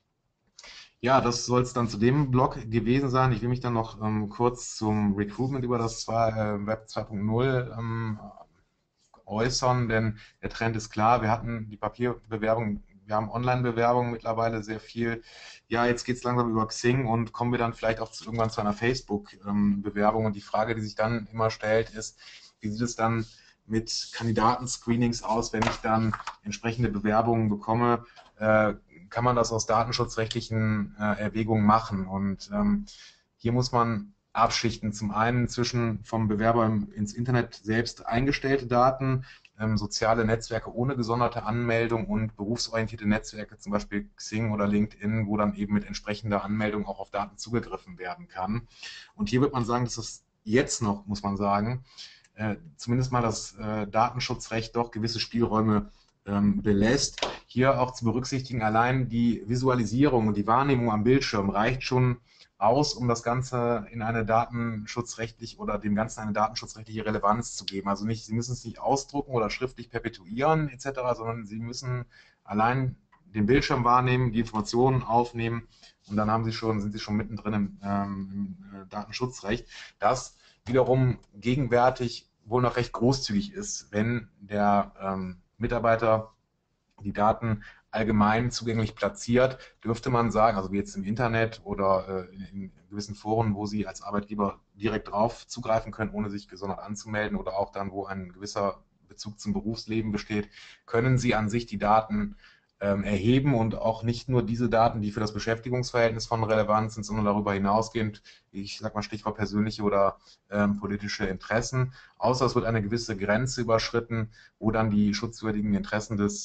Ja, das soll es dann zu dem Blog gewesen sein. Ich will mich dann noch kurz zum Recruitment über das Web 2.0 äußern, denn der Trend ist klar. Wir hatten die Papierbewerbung, wir haben Online-Bewerbungen mittlerweile sehr viel. Ja, jetzt geht es langsam über Xing und kommen wir dann vielleicht auch irgendwann zu einer Facebook-Bewerbung. Und die Frage, die sich dann immer stellt, ist, wie sieht es dann mit Kandidatenscreenings aus, wenn ich dann entsprechende Bewerbungen bekomme? Kann man das aus datenschutzrechtlichen Erwägungen machen? Und hier muss man abschichten. Zum einen zwischen vom Bewerber ins Internet selbst eingestellte Daten, soziale Netzwerke ohne gesonderte Anmeldung und berufsorientierte Netzwerke, zum Beispiel Xing oder LinkedIn, wo dann eben mit entsprechender Anmeldung auch auf Daten zugegriffen werden kann. Und hier wird man sagen, dass es jetzt noch, muss man sagen, zumindest mal das Datenschutzrecht doch gewisse Spielräume belässt. Hier auch zu berücksichtigen, allein die Visualisierung und die Wahrnehmung am Bildschirm reicht schon aus, um das Ganze in eine datenschutzrechtliche oder dem Ganzen eine datenschutzrechtliche Relevanz zu geben. Also nicht, Sie müssen es nicht ausdrucken oder schriftlich perpetuieren etc., sondern Sie müssen allein den Bildschirm wahrnehmen, die Informationen aufnehmen und dann sind Sie schon mittendrin im Datenschutzrecht, das wiederum gegenwärtig wohl noch recht großzügig ist, wenn der Mitarbeiter die Daten allgemein zugänglich platziert, dürfte man sagen, also wie jetzt im Internet oder in gewissen Foren, wo Sie als Arbeitgeber direkt drauf zugreifen können, ohne sich gesondert anzumelden oder auch dann, wo ein gewisser Bezug zum Berufsleben besteht, können Sie an sich die Daten erheben und auch nicht nur diese Daten, die für das Beschäftigungsverhältnis von Relevanz sind, sondern darüber hinausgehend, ich sage mal Stichwort persönliche oder politische Interessen, außer es wird eine gewisse Grenze überschritten, wo dann die schutzwürdigen Interessen des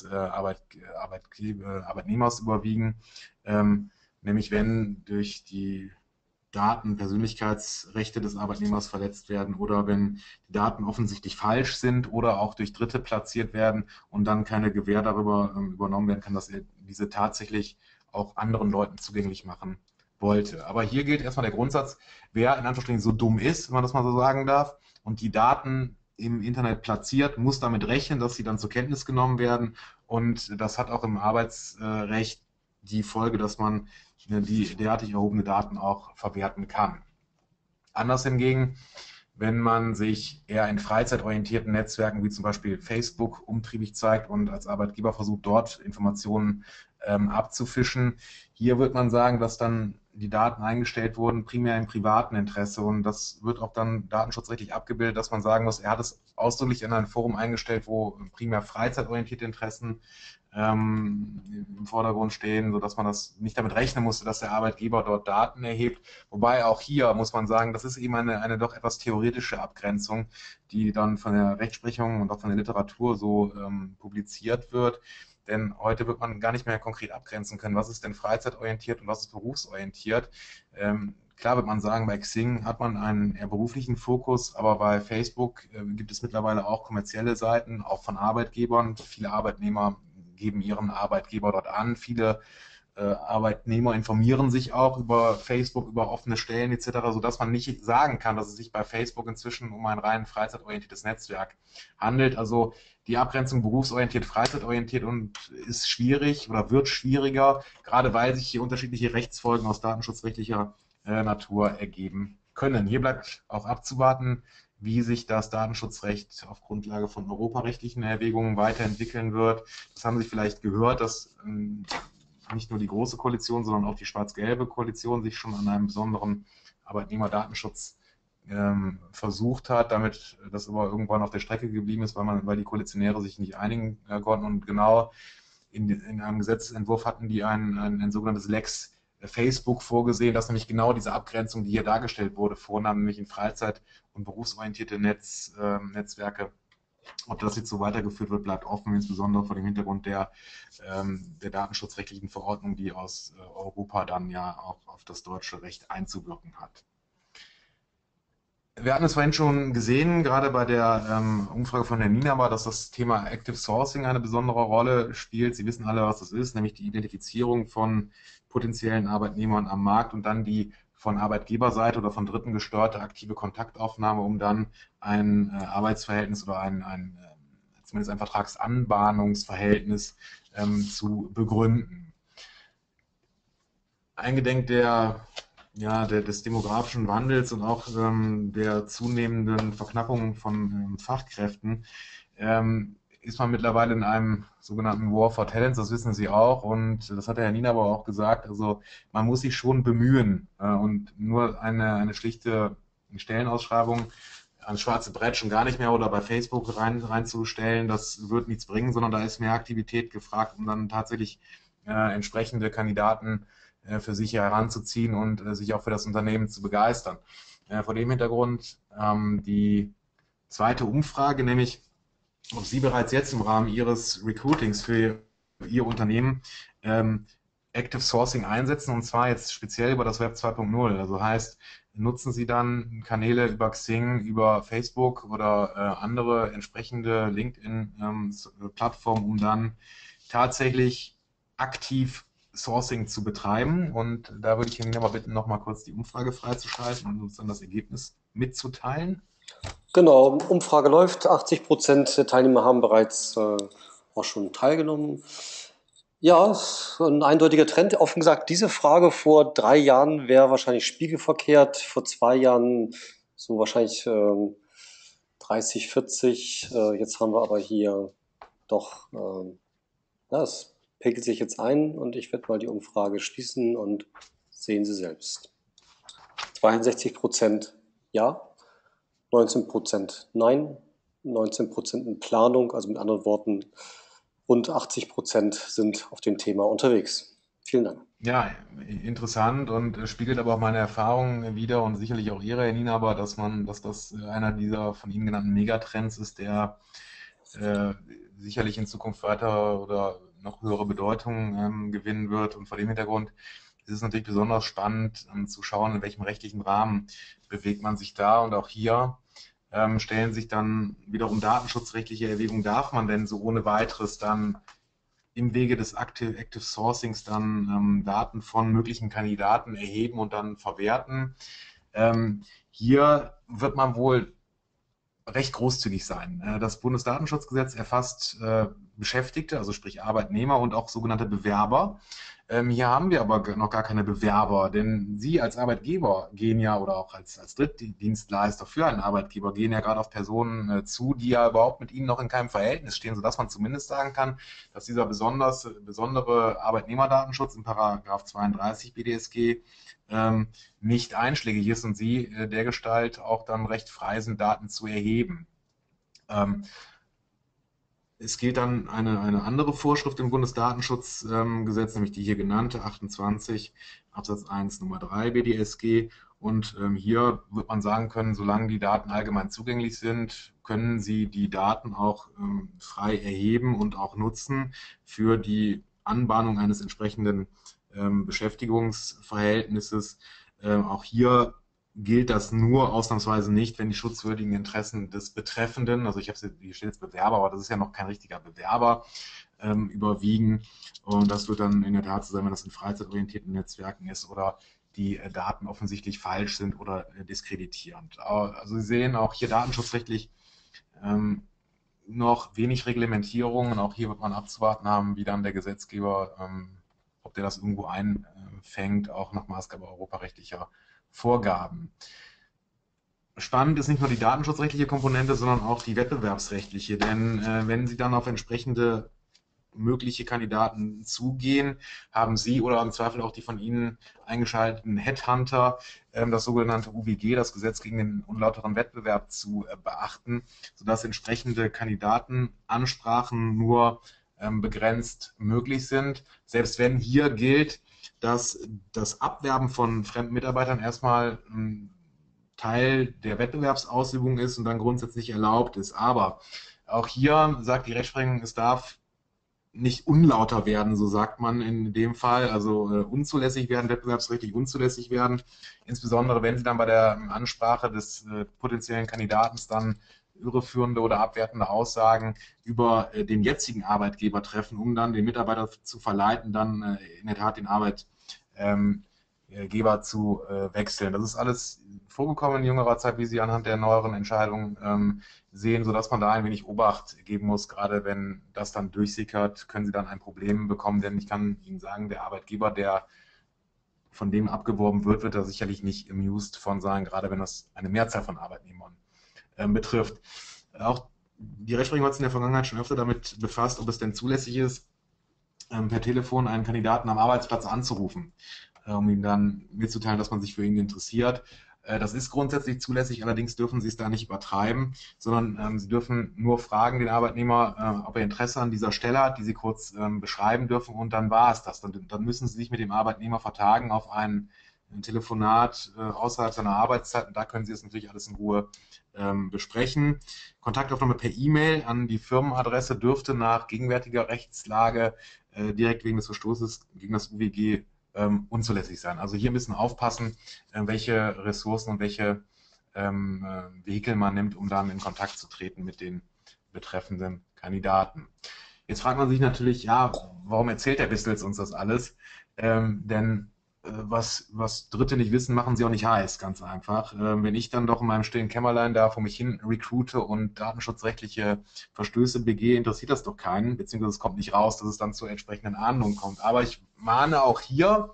Arbeitnehmers überwiegen, nämlich wenn durch die Daten, Persönlichkeitsrechte des Arbeitnehmers verletzt werden oder wenn die Daten offensichtlich falsch sind oder auch durch Dritte platziert werden und dann keine Gewähr darüber übernommen werden kann, dass er diese tatsächlich auch anderen Leuten zugänglich machen wollte. Aber hier gilt erstmal der Grundsatz, wer in Anführungsstrichen so dumm ist, wenn man das mal so sagen darf, und die Daten im Internet platziert, muss damit rechnen, dass sie dann zur Kenntnis genommen werden. Und das hat auch im Arbeitsrecht die Folge, dass man die derartig erhobene Daten auch verwerten kann. Anders hingegen, wenn man sich eher in freizeitorientierten Netzwerken wie zum Beispiel Facebook umtriebig zeigt und als Arbeitgeber versucht, dort Informationen abzufischen. Hier wird man sagen, dass dann die Daten eingestellt wurden, primär im privaten Interesse. Und das wird auch dann datenschutzrechtlich abgebildet, dass man sagen muss, er hat es ausdrücklich in ein Forum eingestellt, wo primär freizeitorientierte Interessen im Vordergrund stehen, sodass man das nicht damit rechnen musste, dass der Arbeitgeber dort Daten erhebt. Wobei auch hier muss man sagen, das ist eben eine doch etwas theoretische Abgrenzung, die dann von der Rechtsprechung und auch von der Literatur so publiziert wird. Denn heute wird man gar nicht mehr konkret abgrenzen können, was ist denn freizeitorientiert und was ist berufsorientiert. Klar wird man sagen, bei Xing hat man einen eher beruflichen Fokus, aber bei Facebook gibt es mittlerweile auch kommerzielle Seiten, auch von Arbeitgebern. Viele Arbeitnehmer geben ihren Arbeitgeber dort an. Viele Arbeitnehmer informieren sich auch über Facebook, über offene Stellen etc., sodass man nicht sagen kann, dass es sich bei Facebook inzwischen um ein rein freizeitorientiertes Netzwerk handelt. Also die Abgrenzung berufsorientiert, freizeitorientiert und ist schwierig oder wird schwieriger, gerade weil sich hier unterschiedliche Rechtsfolgen aus datenschutzrechtlicher Natur ergeben können. Hier bleibt auch abzuwarten, wie sich das Datenschutzrecht auf Grundlage von europarechtlichen Erwägungen weiterentwickeln wird. Das haben Sie vielleicht gehört, dass nicht nur die Große Koalition, sondern auch die schwarz-gelbe Koalition sich schon an einem besonderen Arbeitnehmerdatenschutz versucht hat, damit das aber irgendwann auf der Strecke geblieben ist, weil die Koalitionäre sich nicht einigen konnten. Und genau in einem Gesetzentwurf hatten die ein sogenanntes Lex Facebook vorgesehen, dass nämlich genau diese Abgrenzung, die hier dargestellt wurde, vornahm, nämlich in Freizeit- und berufsorientierte Netzwerke. Ob das jetzt so weitergeführt wird, bleibt offen, insbesondere vor dem Hintergrund der datenschutzrechtlichen Verordnung, die aus Europa dann ja auch auf das deutsche Recht einzuwirken hat. Wir hatten es vorhin schon gesehen, gerade bei der Umfrage von der Nina war, dass das Thema Active Sourcing eine besondere Rolle spielt. Sie wissen alle, was das ist, nämlich die Identifizierung von potenziellen Arbeitnehmern am Markt und dann die von Arbeitgeberseite oder von Dritten gesteuerte aktive Kontaktaufnahme, um dann ein Arbeitsverhältnis oder zum zumindest ein Vertragsanbahnungsverhältnis zu begründen. Eingedenk des demografischen Wandels und auch der zunehmenden Verknappung von Fachkräften ist man mittlerweile in einem sogenannten War for Talents, das wissen Sie auch, und das hat der Herr Nienaber auch gesagt. Also man muss sich schon bemühen und nur eine schlichte Stellenausschreibung ans schwarze Brett schon gar nicht mehr oder bei Facebook reinzustellen, das wird nichts bringen, sondern da ist mehr Aktivität gefragt, um dann tatsächlich entsprechende Kandidaten für sich heranzuziehen und sich auch für das Unternehmen zu begeistern. Vor dem Hintergrund die zweite Umfrage, nämlich ob Sie bereits jetzt im Rahmen Ihres Recruitings für Ihr Unternehmen Active Sourcing einsetzen, und zwar jetzt speziell über das Web 2.0. Also heißt, nutzen Sie dann Kanäle über Xing, über Facebook oder andere entsprechende LinkedIn-Plattformen, um dann tatsächlich aktiv Sourcing zu betreiben. Und da würde ich Ihnen aber bitten, noch mal kurz die Umfrage freizuschalten und uns dann das Ergebnis mitzuteilen. Genau, Umfrage läuft. 80% der Teilnehmer haben bereits auch schon teilgenommen. Ja, ist ein eindeutiger Trend. Offen gesagt, diese Frage vor 3 Jahren wäre wahrscheinlich spiegelverkehrt. Vor 2 Jahren so wahrscheinlich 30, 40. Jetzt haben wir aber hier doch, es pegelt sich jetzt ein und ich werde mal die Umfrage schließen und sehen Sie selbst. 62% ja, 19% nein, 19% in Planung, also mit anderen Worten, rund 80% sind auf dem Thema unterwegs. Vielen Dank. Ja, interessant und spiegelt aber auch meine Erfahrungen wider und sicherlich auch Ihre, Herr Nienaber, dass das einer dieser von Ihnen genannten Megatrends ist, der äh, sicherlich in Zukunft weiter oder noch höhere Bedeutung gewinnen wird. Und vor dem Hintergrund ist es natürlich besonders spannend zu schauen, in welchem rechtlichen Rahmen bewegt man sich da. Und auch hier stellen sich dann wiederum datenschutzrechtliche Erwägungen. Darf man denn so ohne weiteres dann im Wege des Active Sourcings dann Daten von möglichen Kandidaten erheben und dann verwerten? Hier wird man wohl recht großzügig sein. Das Bundesdatenschutzgesetz erfasst Beschäftigte, also sprich Arbeitnehmer und auch sogenannte Bewerber. Hier haben wir aber noch gar keine Bewerber, denn Sie als Arbeitgeber gehen ja oder auch als Drittdienstleister für einen Arbeitgeber gehen ja gerade auf Personen zu, die ja überhaupt mit Ihnen noch in keinem Verhältnis stehen, sodass man zumindest sagen kann, dass dieser besondere Arbeitnehmerdatenschutz in Paragraph 32 BDSG nicht einschlägig ist und Sie dergestalt auch dann recht frei sind, Daten zu erheben. Es gilt dann eine andere Vorschrift im Bundesdatenschutzgesetz, nämlich die hier genannte 28 Absatz 1 Nummer 3 BDSG. Und hier wird man sagen können, solange die Daten allgemein zugänglich sind, können Sie die Daten auch frei erheben und auch nutzen für die Anbahnung eines entsprechenden Beschäftigungsverhältnisses. Auch hier gilt das nur ausnahmsweise nicht, wenn die schutzwürdigen Interessen des Betreffenden, also hier steht jetzt Bewerber, aber das ist ja noch kein richtiger Bewerber, überwiegen. Und das wird dann in der Tat so sein, wenn das in freizeitorientierten Netzwerken ist oder die Daten offensichtlich falsch sind oder diskreditierend. Also Sie sehen auch hier datenschutzrechtlich noch wenig Reglementierung und auch hier wird man abzuwarten haben, wie dann der Gesetzgeber, ob der das irgendwo einfängt, auch nach Maßgabe europarechtlicher Vorgaben. Spannend ist nicht nur die datenschutzrechtliche Komponente, sondern auch die wettbewerbsrechtliche, denn wenn Sie dann auf entsprechende mögliche Kandidaten zugehen, haben Sie oder im Zweifel auch die von Ihnen eingeschalteten Headhunter das sogenannte UWG, das Gesetz gegen den unlauteren Wettbewerb, zu beachten, sodass entsprechende Kandidatenansprachen nur begrenzt möglich sind. Selbst wenn hier gilt, dass das Abwerben von fremden Mitarbeitern erstmal Teil der Wettbewerbsausübung ist und dann grundsätzlich erlaubt ist. Aber auch hier sagt die Rechtsprechung, es darf nicht unlauter werden, so sagt man in dem Fall, also unzulässig werden, wettbewerbsrechtlich unzulässig werden, insbesondere wenn Sie dann bei der Ansprache des potenziellen Kandidaten dann irreführende oder abwertende Aussagen über den jetzigen Arbeitgeber treffen, um dann den Mitarbeiter zu verleiten, dann in der Tat den Arbeitgeber zu wechseln. Das ist alles vorgekommen in jüngerer Zeit, wie Sie anhand der neueren Entscheidungen sehen, sodass man da ein wenig Obacht geben muss. Gerade wenn das dann durchsickert, können Sie dann ein Problem bekommen, denn ich kann Ihnen sagen, der Arbeitgeber, der von dem abgeworben wird, wird da sicherlich nicht amused von sein, gerade wenn das eine Mehrzahl von Arbeitnehmern betrifft. Auch die Rechtsprechung hat sich in der Vergangenheit schon öfter damit befasst, ob es denn zulässig ist, per Telefon einen Kandidaten am Arbeitsplatz anzurufen, um ihm dann mitzuteilen, dass man sich für ihn interessiert. Das ist grundsätzlich zulässig, allerdings dürfen Sie es da nicht übertreiben, sondern Sie dürfen nur fragen den Arbeitnehmer, ob er Interesse an dieser Stelle hat, die Sie kurz beschreiben dürfen, und dann war es das. Dann müssen Sie sich mit dem Arbeitnehmer vertagen auf ein Telefonat außerhalb seiner Arbeitszeit, und da können Sie es natürlich alles in Ruhe besprechen. Kontaktaufnahme per E-Mail an die Firmenadresse dürfte nach gegenwärtiger Rechtslage direkt wegen des Verstoßes gegen das UWG unzulässig sein. Also hier ein bisschen aufpassen, welche Ressourcen und welche Vehikel man nimmt, um dann in Kontakt zu treten mit den betreffenden Kandidaten. Jetzt fragt man sich natürlich, ja, warum erzählt der Bistels uns das alles? Denn was Dritte nicht wissen, machen sie auch nicht heiß, ganz einfach. Wenn ich dann doch in meinem stillen Kämmerlein da vor mich hin recruite und datenschutzrechtliche Verstöße begehe, interessiert das doch keinen, beziehungsweise es kommt nicht raus, dass es dann zu entsprechenden Ahndungen kommt. Aber ich mahne auch hier,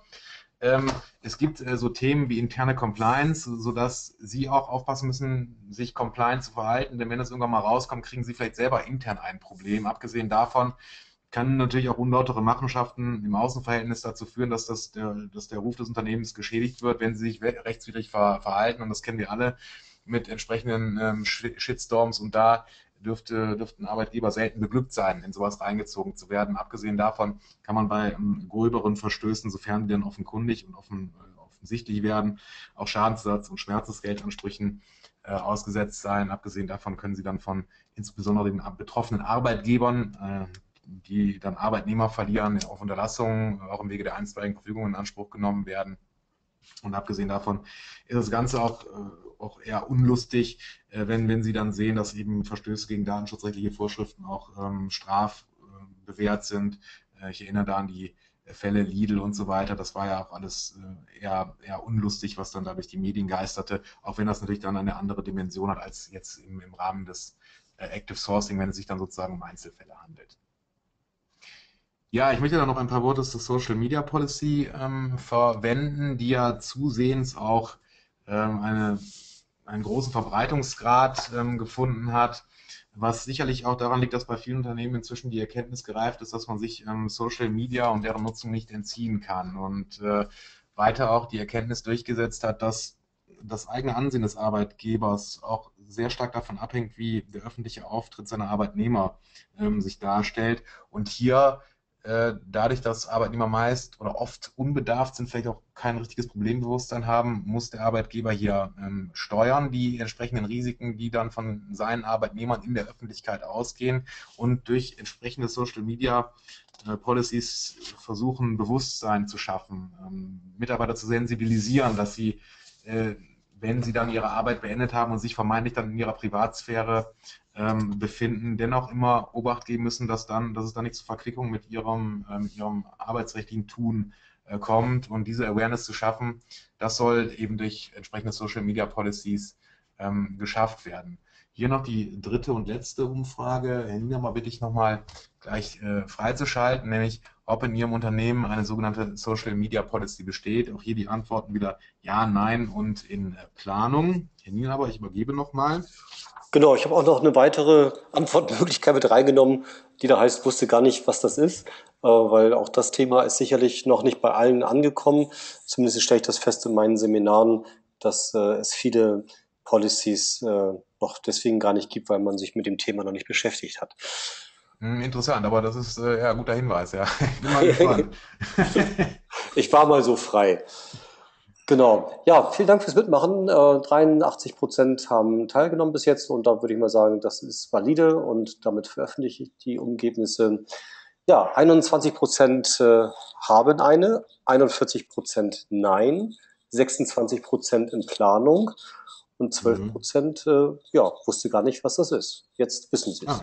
es gibt so Themen wie interne Compliance, sodass Sie auch aufpassen müssen, sich compliant zu verhalten, denn wenn es irgendwann mal rauskommt, kriegen Sie vielleicht selber intern ein Problem. Abgesehen davon kann natürlich auch unlautere Machenschaften im Außenverhältnis dazu führen, dass der Ruf des Unternehmens geschädigt wird, wenn sie sich rechtswidrig verhalten. Und das kennen wir alle mit entsprechenden Shitstorms. Und da dürften Arbeitgeber selten beglückt sein, in sowas reingezogen zu werden. Abgesehen davon kann man bei gröberen Verstößen, sofern die dann offenkundig und offensichtlich werden, auch Schadensersatz und Schmerzensgeldansprüchen ausgesetzt sein. Abgesehen davon können sie dann von insbesondere den betroffenen Arbeitgebern, die dann Arbeitnehmer verlieren, auf Unterlassungen, auch im Wege der einstweiligen Verfügung in Anspruch genommen werden. Und abgesehen davon ist das Ganze auch eher unlustig, wenn Sie dann sehen, dass eben Verstöße gegen datenschutzrechtliche Vorschriften auch strafbewehrt sind. Ich erinnere da an die Fälle Lidl und so weiter. Das war ja auch alles eher unlustig, was dann da durch die Medien geisterte, auch wenn das natürlich dann eine andere Dimension hat als jetzt im Rahmen des Active Sourcing, wenn es sich dann sozusagen um Einzelfälle handelt. Ja, ich möchte da noch ein paar Worte zur Social Media Policy verwenden, die ja zusehends auch eine, einen großen Verbreitungsgrad gefunden hat, was sicherlich auch daran liegt, dass bei vielen Unternehmen inzwischen die Erkenntnis gereift ist, dass man sich Social Media und deren Nutzung nicht entziehen kann, und weiter auch die Erkenntnis durchgesetzt hat, dass das eigene Ansehen des Arbeitgebers auch sehr stark davon abhängt, wie der öffentliche Auftritt seiner Arbeitnehmer sich darstellt. Und hier dadurch, dass Arbeitnehmer meist oder oft unbedarft sind, vielleicht auch kein richtiges Problembewusstsein haben, muss der Arbeitgeber hier steuern, die entsprechenden Risiken, die dann von seinen Arbeitnehmern in der Öffentlichkeit ausgehen, und durch entsprechende Social Media Policies versuchen, Bewusstsein zu schaffen, Mitarbeiter zu sensibilisieren, dass sie, wenn sie dann ihre Arbeit beendet haben und sich vermeintlich dann in ihrer Privatsphäre befinden, dennoch immer Obacht geben müssen, dass es dann nicht zu Verquickung mit ihrem arbeitsrechtlichen Tun kommt. Und diese Awareness zu schaffen, das soll eben durch entsprechende Social Media Policies geschafft werden. Hier noch die dritte und letzte Umfrage. Herr Niedermer, bitte ich nochmal gleich freizuschalten, nämlich ob in Ihrem Unternehmen eine sogenannte Social Media Policy besteht. Auch hier die Antworten wieder ja, nein und in Planung. Herr Niedermer, ich übergebe nochmal. Genau, ich habe auch noch eine weitere Antwortmöglichkeit mit reingenommen, die da heißt, wusste gar nicht, was das ist, weil auch das Thema ist sicherlich noch nicht bei allen angekommen. Zumindest stelle ich das fest in meinen Seminaren, dass es viele Policies noch deswegen gar nicht gibt, weil man sich mit dem Thema noch nicht beschäftigt hat. Interessant, aber das ist ja ein guter Hinweis, ja. Ich bin mal gespannt. Ich war mal so frei. Genau. Ja, vielen Dank fürs Mitmachen. 83% haben teilgenommen bis jetzt, und da würde ich mal sagen, das ist valide, und damit veröffentliche ich die Ergebnisse. Ja, 21% haben eine, 41% nein, 26% in Planung und 12% ja, wusste gar nicht, was das ist. Jetzt wissen Sie es.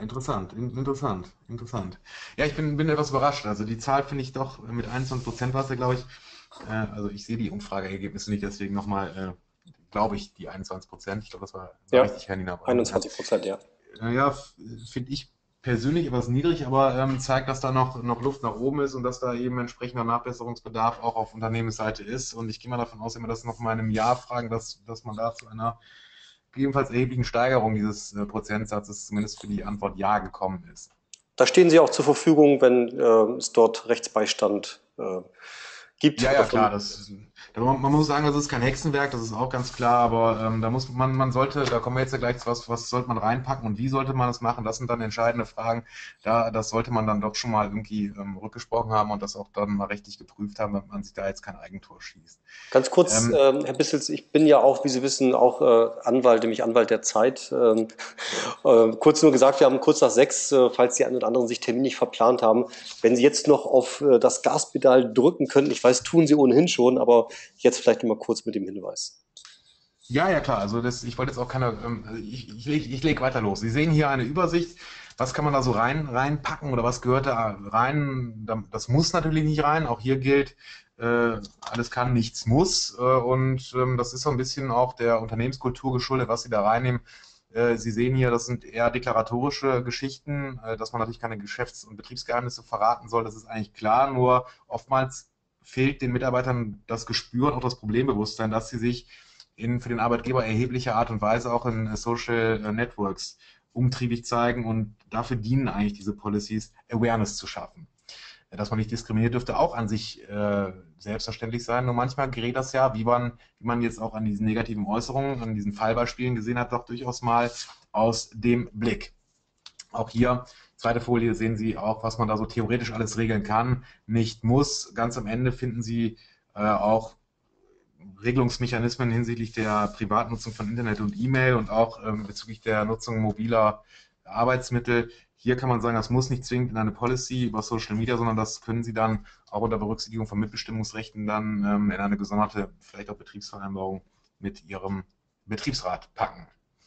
Interessant. Ja, ich bin etwas überrascht. Also die Zahl finde ich doch, mit 21% war es ja, glaube ich, Also ich sehe die Umfrageergebnisse nicht, deswegen nochmal, glaube ich, die 21%. Ich glaube, war Ja, richtig, Herr Nina. 21%, ja. Ja, finde ich persönlich etwas niedrig, aber zeigt, dass da noch Luft nach oben ist und dass da eben entsprechender Nachbesserungsbedarf auch auf Unternehmensseite ist. Und ich gehe mal davon aus, wenn wir das noch mal in einem Jahr fragen, dass man da zu einer gegebenenfalls erheblichen Steigerung dieses Prozentsatzes zumindest für die Antwort Ja gekommen ist. Da stehen Sie auch zur Verfügung, wenn es dort Rechtsbeistand gibt Ja, oder ja, klar. von. Man muss sagen, das ist kein Hexenwerk, das ist auch ganz klar, aber man sollte, da kommen wir jetzt ja gleich zu was sollte man reinpacken und wie sollte man das machen? Das sind dann entscheidende Fragen. Das sollte man dann doch schon mal irgendwie rückgesprochen haben und das auch dann mal richtig geprüft haben, damit man sich da jetzt kein Eigentor schießt. Ganz kurz, Ähm, Herr Bissels, ich bin ja auch, wie Sie wissen, auch Anwalt, nämlich Anwalt der Zeit. Kurz nur gesagt, wir haben kurz nach 6, falls die einen oder anderen sich terminlich verplant haben. Wenn Sie jetzt noch auf das Gaspedal drücken könnten, ich weiß, tun Sie ohnehin schon, aber jetzt vielleicht noch mal kurz mit dem Hinweis. Ja, ja, klar. Also ich wollte jetzt auch keine, ich leg weiter los. Sie sehen hier eine Übersicht. Was kann man da so reinpacken oder was gehört da rein? Das muss natürlich nicht rein. Auch hier gilt, alles kann, nichts muss. Und das ist so ein bisschen auch der Unternehmenskultur geschuldet, was Sie da reinnehmen. Sie sehen hier, das sind eher deklaratorische Geschichten, dass man natürlich keine Geschäfts- und Betriebsgeheimnisse verraten soll. Das ist eigentlich klar. Nur oftmals fehlt den Mitarbeitern das Gespür und auch das Problembewusstsein, dass sie sich für den Arbeitgeber erheblicher Art und Weise auch in Social Networks umtriebig zeigen und dafür dienen eigentlich diese Policies, Awareness zu schaffen. Dass man nicht diskriminiert, dürfte auch an sich selbstverständlich sein. Nur manchmal gerät das ja, wie man jetzt auch an diesen negativen Äußerungen, an diesen Fallbeispielen gesehen hat, doch durchaus mal aus dem Blick. Auch hier, zweite Folie, sehen Sie auch, was man da so theoretisch alles regeln kann, nicht muss. Ganz am Ende finden Sie auch Regelungsmechanismen hinsichtlich der Privatnutzung von Internet und E-Mail und auch bezüglich der Nutzung mobiler Arbeitsmittel. Hier kann man sagen, das muss nicht zwingend in eine Policy über Social Media, sondern das können Sie dann auch unter Berücksichtigung von Mitbestimmungsrechten dann in eine gesonderte, vielleicht auch Betriebsvereinbarung mit Ihrem Betriebsrat packen.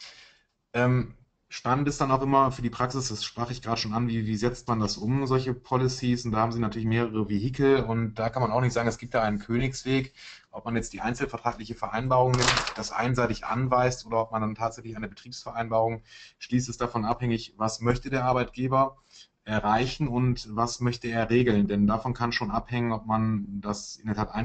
Ähm, Spannend ist dann auch immer für die Praxis, das sprach ich gerade schon an, wie setzt man das um, solche Policies? Und da haben Sie natürlich mehrere Vehikel und da kann man auch nicht sagen, es gibt da einen Königsweg, ob man jetzt die einzelvertragliche Vereinbarung nimmt, das einseitig anweist oder ob man dann tatsächlich eine Betriebsvereinbarung schließt, ist davon abhängig, was möchte der Arbeitgeber erreichen und was möchte er regeln. Denn davon kann schon abhängen, ob man das in der Tat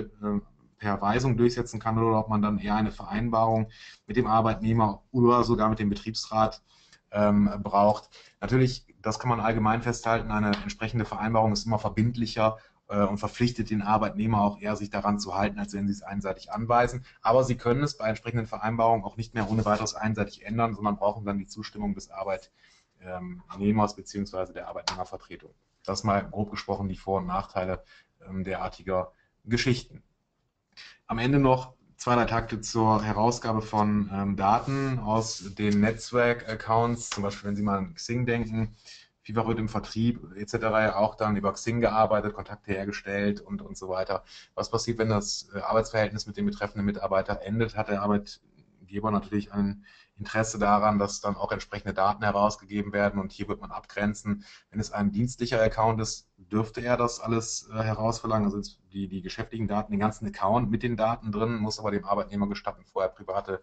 per Weisung durchsetzen kann oder ob man dann eher eine Vereinbarung mit dem Arbeitnehmer oder sogar mit dem Betriebsrat braucht. Natürlich, das kann man allgemein festhalten, eine entsprechende Vereinbarung ist immer verbindlicher und verpflichtet den Arbeitnehmer auch eher, sich daran zu halten, als wenn sie es einseitig anweisen. Aber sie können es bei entsprechenden Vereinbarungen auch nicht mehr ohne weiteres einseitig ändern, sondern brauchen dann die Zustimmung des Arbeitnehmers bzw. der Arbeitnehmervertretung. Das mal grob gesprochen die Vor- und Nachteile derartiger Geschichten. Am Ende noch zwei, drei Takte zur Herausgabe von Daten aus den Netzwerk-Accounts, zum Beispiel wenn Sie mal an Xing denken. FIFA wird im Vertrieb etc. auch dann über Xing gearbeitet, Kontakte hergestellt und so weiter. Was passiert, wenn das Arbeitsverhältnis mit dem betreffenden Mitarbeiter endet? Hat der Arbeitgeber natürlich ein Interesse daran, dass dann auch entsprechende Daten herausgegeben werden und hier wird man abgrenzen. Wenn es ein dienstlicher Account ist, dürfte er das alles herausverlangen, also die geschäftlichen Daten, den ganzen Account mit den Daten drin, muss aber dem Arbeitnehmer gestatten, vorher private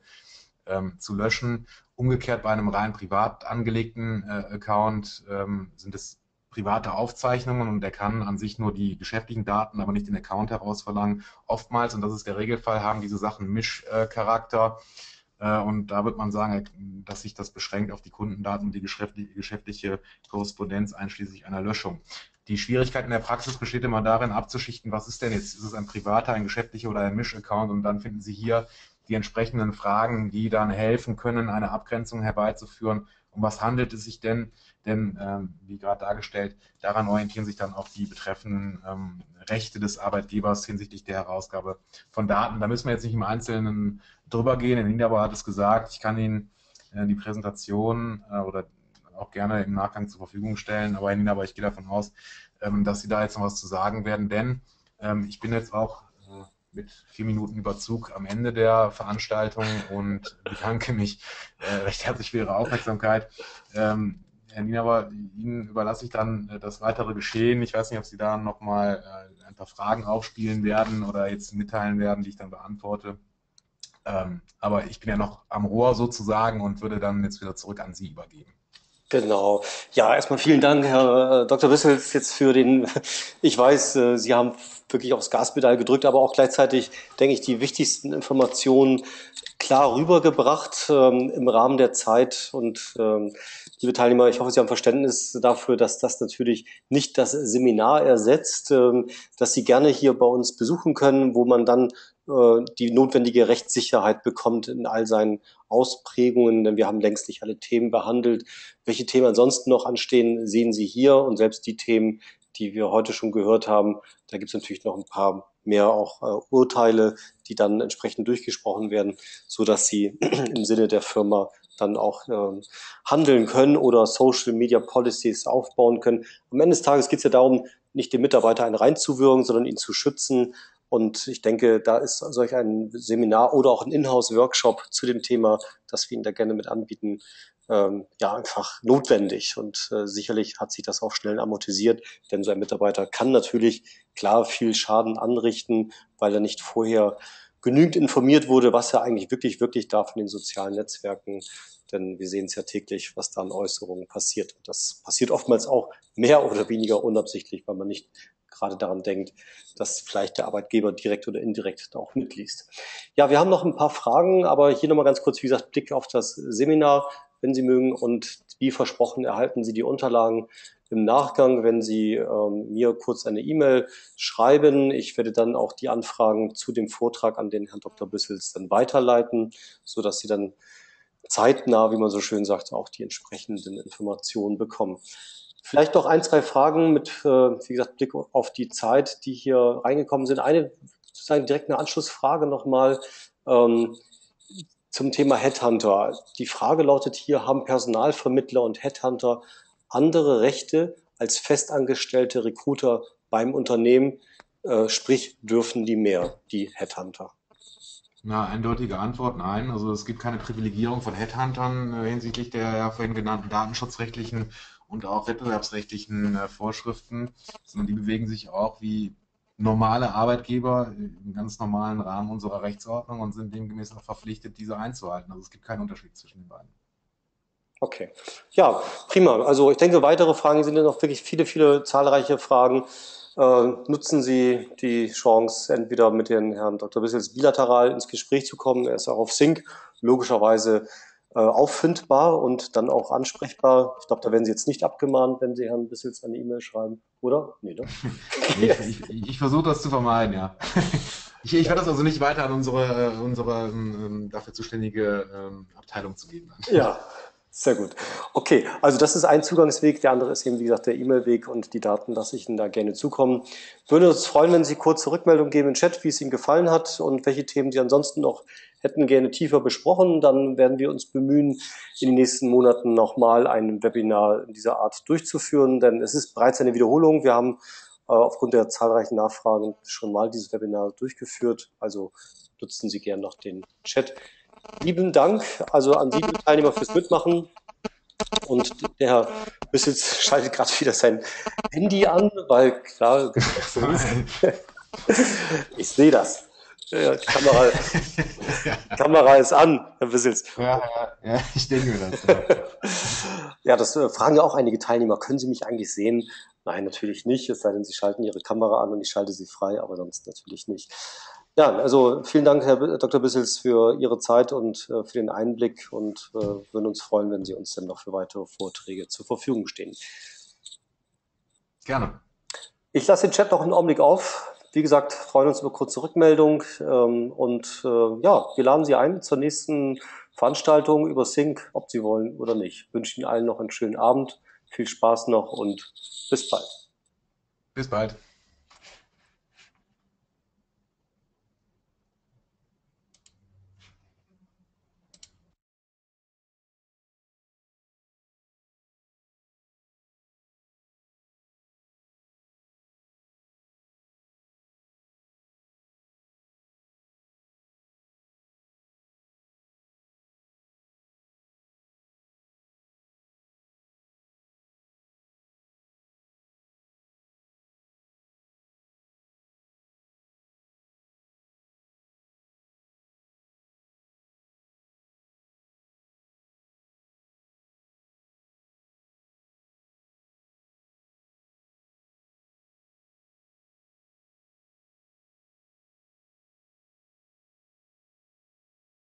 zu löschen. Umgekehrt bei einem rein privat angelegten Account sind es private Aufzeichnungen und der kann an sich nur die geschäftlichen Daten, aber nicht den Account herausverlangen. Oftmals, und das ist der Regelfall, haben diese Sachen Mischcharakter. Und da wird man sagen, dass sich das beschränkt auf die Kundendaten und die geschäftliche Korrespondenz einschließlich einer Löschung. Die Schwierigkeit in der Praxis besteht immer darin, abzuschichten, was ist denn jetzt? Ist es ein privater, ein geschäftlicher oder ein Mischaccount? Und dann finden Sie hier die entsprechenden Fragen, die dann helfen können, eine Abgrenzung herbeizuführen. Um was handelt es sich denn? Denn, wie gerade dargestellt, daran orientieren sich dann auch die betreffenden Rechte des Arbeitgebers hinsichtlich der Herausgabe von Daten. Da müssen wir jetzt nicht im Einzelnen drüber gehen. Herr Niederbauer hat es gesagt, ich kann Ihnen die Präsentation oder auch gerne im Nachgang zur Verfügung stellen. Aber Herr Niederbauer, ich gehe davon aus, dass Sie da jetzt noch was zu sagen werden, denn ich bin jetzt auch mit 4 Minuten Überzug am Ende der Veranstaltung und bedanke mich recht herzlich für Ihre Aufmerksamkeit. Herr Nienaber, Ihnen überlasse ich dann das weitere Geschehen. Ich weiß nicht, ob Sie da nochmal ein paar Fragen aufspielen werden oder jetzt mitteilen werden, die ich dann beantworte. Aber ich bin ja noch am Rohr sozusagen und würde dann jetzt wieder zurück an Sie übergeben. Genau. Ja, erstmal vielen Dank, Herr Dr. Wissels, jetzt für den, ich weiß, Sie haben wirklich aufs Gaspedal gedrückt, aber auch gleichzeitig, denke ich, die wichtigsten Informationen klar rübergebracht im Rahmen der Zeit. Und liebe Teilnehmer, ich hoffe, Sie haben Verständnis dafür, dass das natürlich nicht das Seminar ersetzt, dass Sie gerne hier bei uns besuchen können, wo man dann die notwendige Rechtssicherheit bekommt in all seinen Ausprägungen, denn wir haben längst nicht alle Themen behandelt. Welche Themen ansonsten noch anstehen, sehen Sie hier, und selbst die Themen, die wir heute schon gehört haben, da gibt es natürlich noch ein paar mehr auch Urteile, die dann entsprechend durchgesprochen werden, so dass Sie im Sinne der Firma dann auch handeln können oder Social Media Policies aufbauen können. Am Ende des Tages geht es ja darum, nicht dem Mitarbeiter einen reinzuwürgen, sondern ihn zu schützen. Und ich denke, da ist solch ein Seminar oder auch ein Inhouse-Workshop zu dem Thema, das wir Ihnen da gerne mit anbieten, ja, einfach notwendig. Und sicherlich hat sich das auch schnell amortisiert, denn so ein Mitarbeiter kann natürlich klar viel Schaden anrichten, weil er nicht vorher genügend informiert wurde, was er eigentlich wirklich darf in den sozialen Netzwerken. Denn wir sehen es ja täglich, was da an Äußerungen passiert. Und das passiert oftmals auch mehr oder weniger unabsichtlich, weil man nicht gerade daran denkt, dass vielleicht der Arbeitgeber direkt oder indirekt da auch mitliest. Ja, wir haben noch ein paar Fragen, aber hier nochmal ganz kurz, wie gesagt, Blick auf das Seminar, wenn Sie mögen. Und wie versprochen, erhalten Sie die Unterlagen im Nachgang, wenn Sie mir kurz eine E-Mail schreiben. Ich werde dann auch die Anfragen zu dem Vortrag an den Herrn Dr. Büssels dann weiterleiten, sodass Sie dann zeitnah, wie man so schön sagt, auch die entsprechenden Informationen bekommen. Vielleicht noch ein, zwei Fragen mit, wie gesagt, Blick auf die Zeit, die hier reingekommen sind. Eine, sozusagen direkt eine Anschlussfrage nochmal zum Thema Headhunter. Die Frage lautet hier, haben Personalvermittler und Headhunter andere Rechte als festangestellte Recruiter beim Unternehmen? Sprich, dürfen die mehr, die Headhunter? Na, eindeutige Antwort, nein. Also es gibt keine Privilegierung von Headhuntern hinsichtlich der ja vorhin genannten datenschutzrechtlichen und auch wettbewerbsrechtlichen Vorschriften, sondern die bewegen sich auch wie normale Arbeitgeber im ganz normalen Rahmen unserer Rechtsordnung und sind demgemäß auch verpflichtet, diese einzuhalten. Also es gibt keinen Unterschied zwischen den beiden. Okay. Ja, prima. Also ich denke, weitere Fragen sind ja noch wirklich viele zahlreiche Fragen. Nutzen Sie die Chance, entweder mit den Herrn Dr. Wissels bilateral ins Gespräch zu kommen. Er ist auch auf Sync, logischerweise auffindbar und dann auch ansprechbar. Ich glaube, da werden Sie jetzt nicht abgemahnt, wenn Sie Herrn Wissels eine E-Mail schreiben, oder? Nee, ne? Nee, ich versuche das zu vermeiden, ja. Ich werde das also nicht weiter an unsere dafür zuständige Abteilung zu geben. Ja, sehr gut. Okay, also das ist ein Zugangsweg. Der andere ist eben, wie gesagt, der E-Mail-Weg, und die Daten lasse ich Ihnen da gerne zukommen. Würde uns freuen, wenn Sie kurze Rückmeldung geben im Chat, wie es Ihnen gefallen hat und welche Themen Sie ansonsten noch hätten gerne tiefer besprochen. Dann werden wir uns bemühen, in den nächsten Monaten nochmal ein Webinar in dieser Art durchzuführen, denn es ist bereits eine Wiederholung. Wir haben aufgrund der zahlreichen Nachfragen schon mal dieses Webinar durchgeführt. Also nutzen Sie gerne noch den Chat. Lieben Dank also an Sie, liebe Teilnehmer, fürs Mitmachen. Und der Herr Büssels schaltet gerade wieder sein Handy an, weil klar, ich sehe das. Die Kamera ist an, Herr Büssels. Ja, ich denke mir das. Ja, Ja, das fragen ja auch einige Teilnehmer. Können Sie mich eigentlich sehen? Nein, natürlich nicht, es sei denn, Sie schalten Ihre Kamera an und ich schalte sie frei, aber sonst natürlich nicht. Ja, also vielen Dank, Herr Dr. Büssels, für Ihre Zeit und für den Einblick, und würden uns freuen, wenn Sie uns dann noch für weitere Vorträge zur Verfügung stehen. gerne. Ich lasse den Chat noch einen Augenblick auf. Wie gesagt, freuen uns über kurze Rückmeldung und ja, wir laden Sie ein zur nächsten Veranstaltung über Sync, ob Sie wollen oder nicht. Ich wünsche Ihnen allen noch einen schönen Abend, viel Spaß noch und bis bald. Bis bald.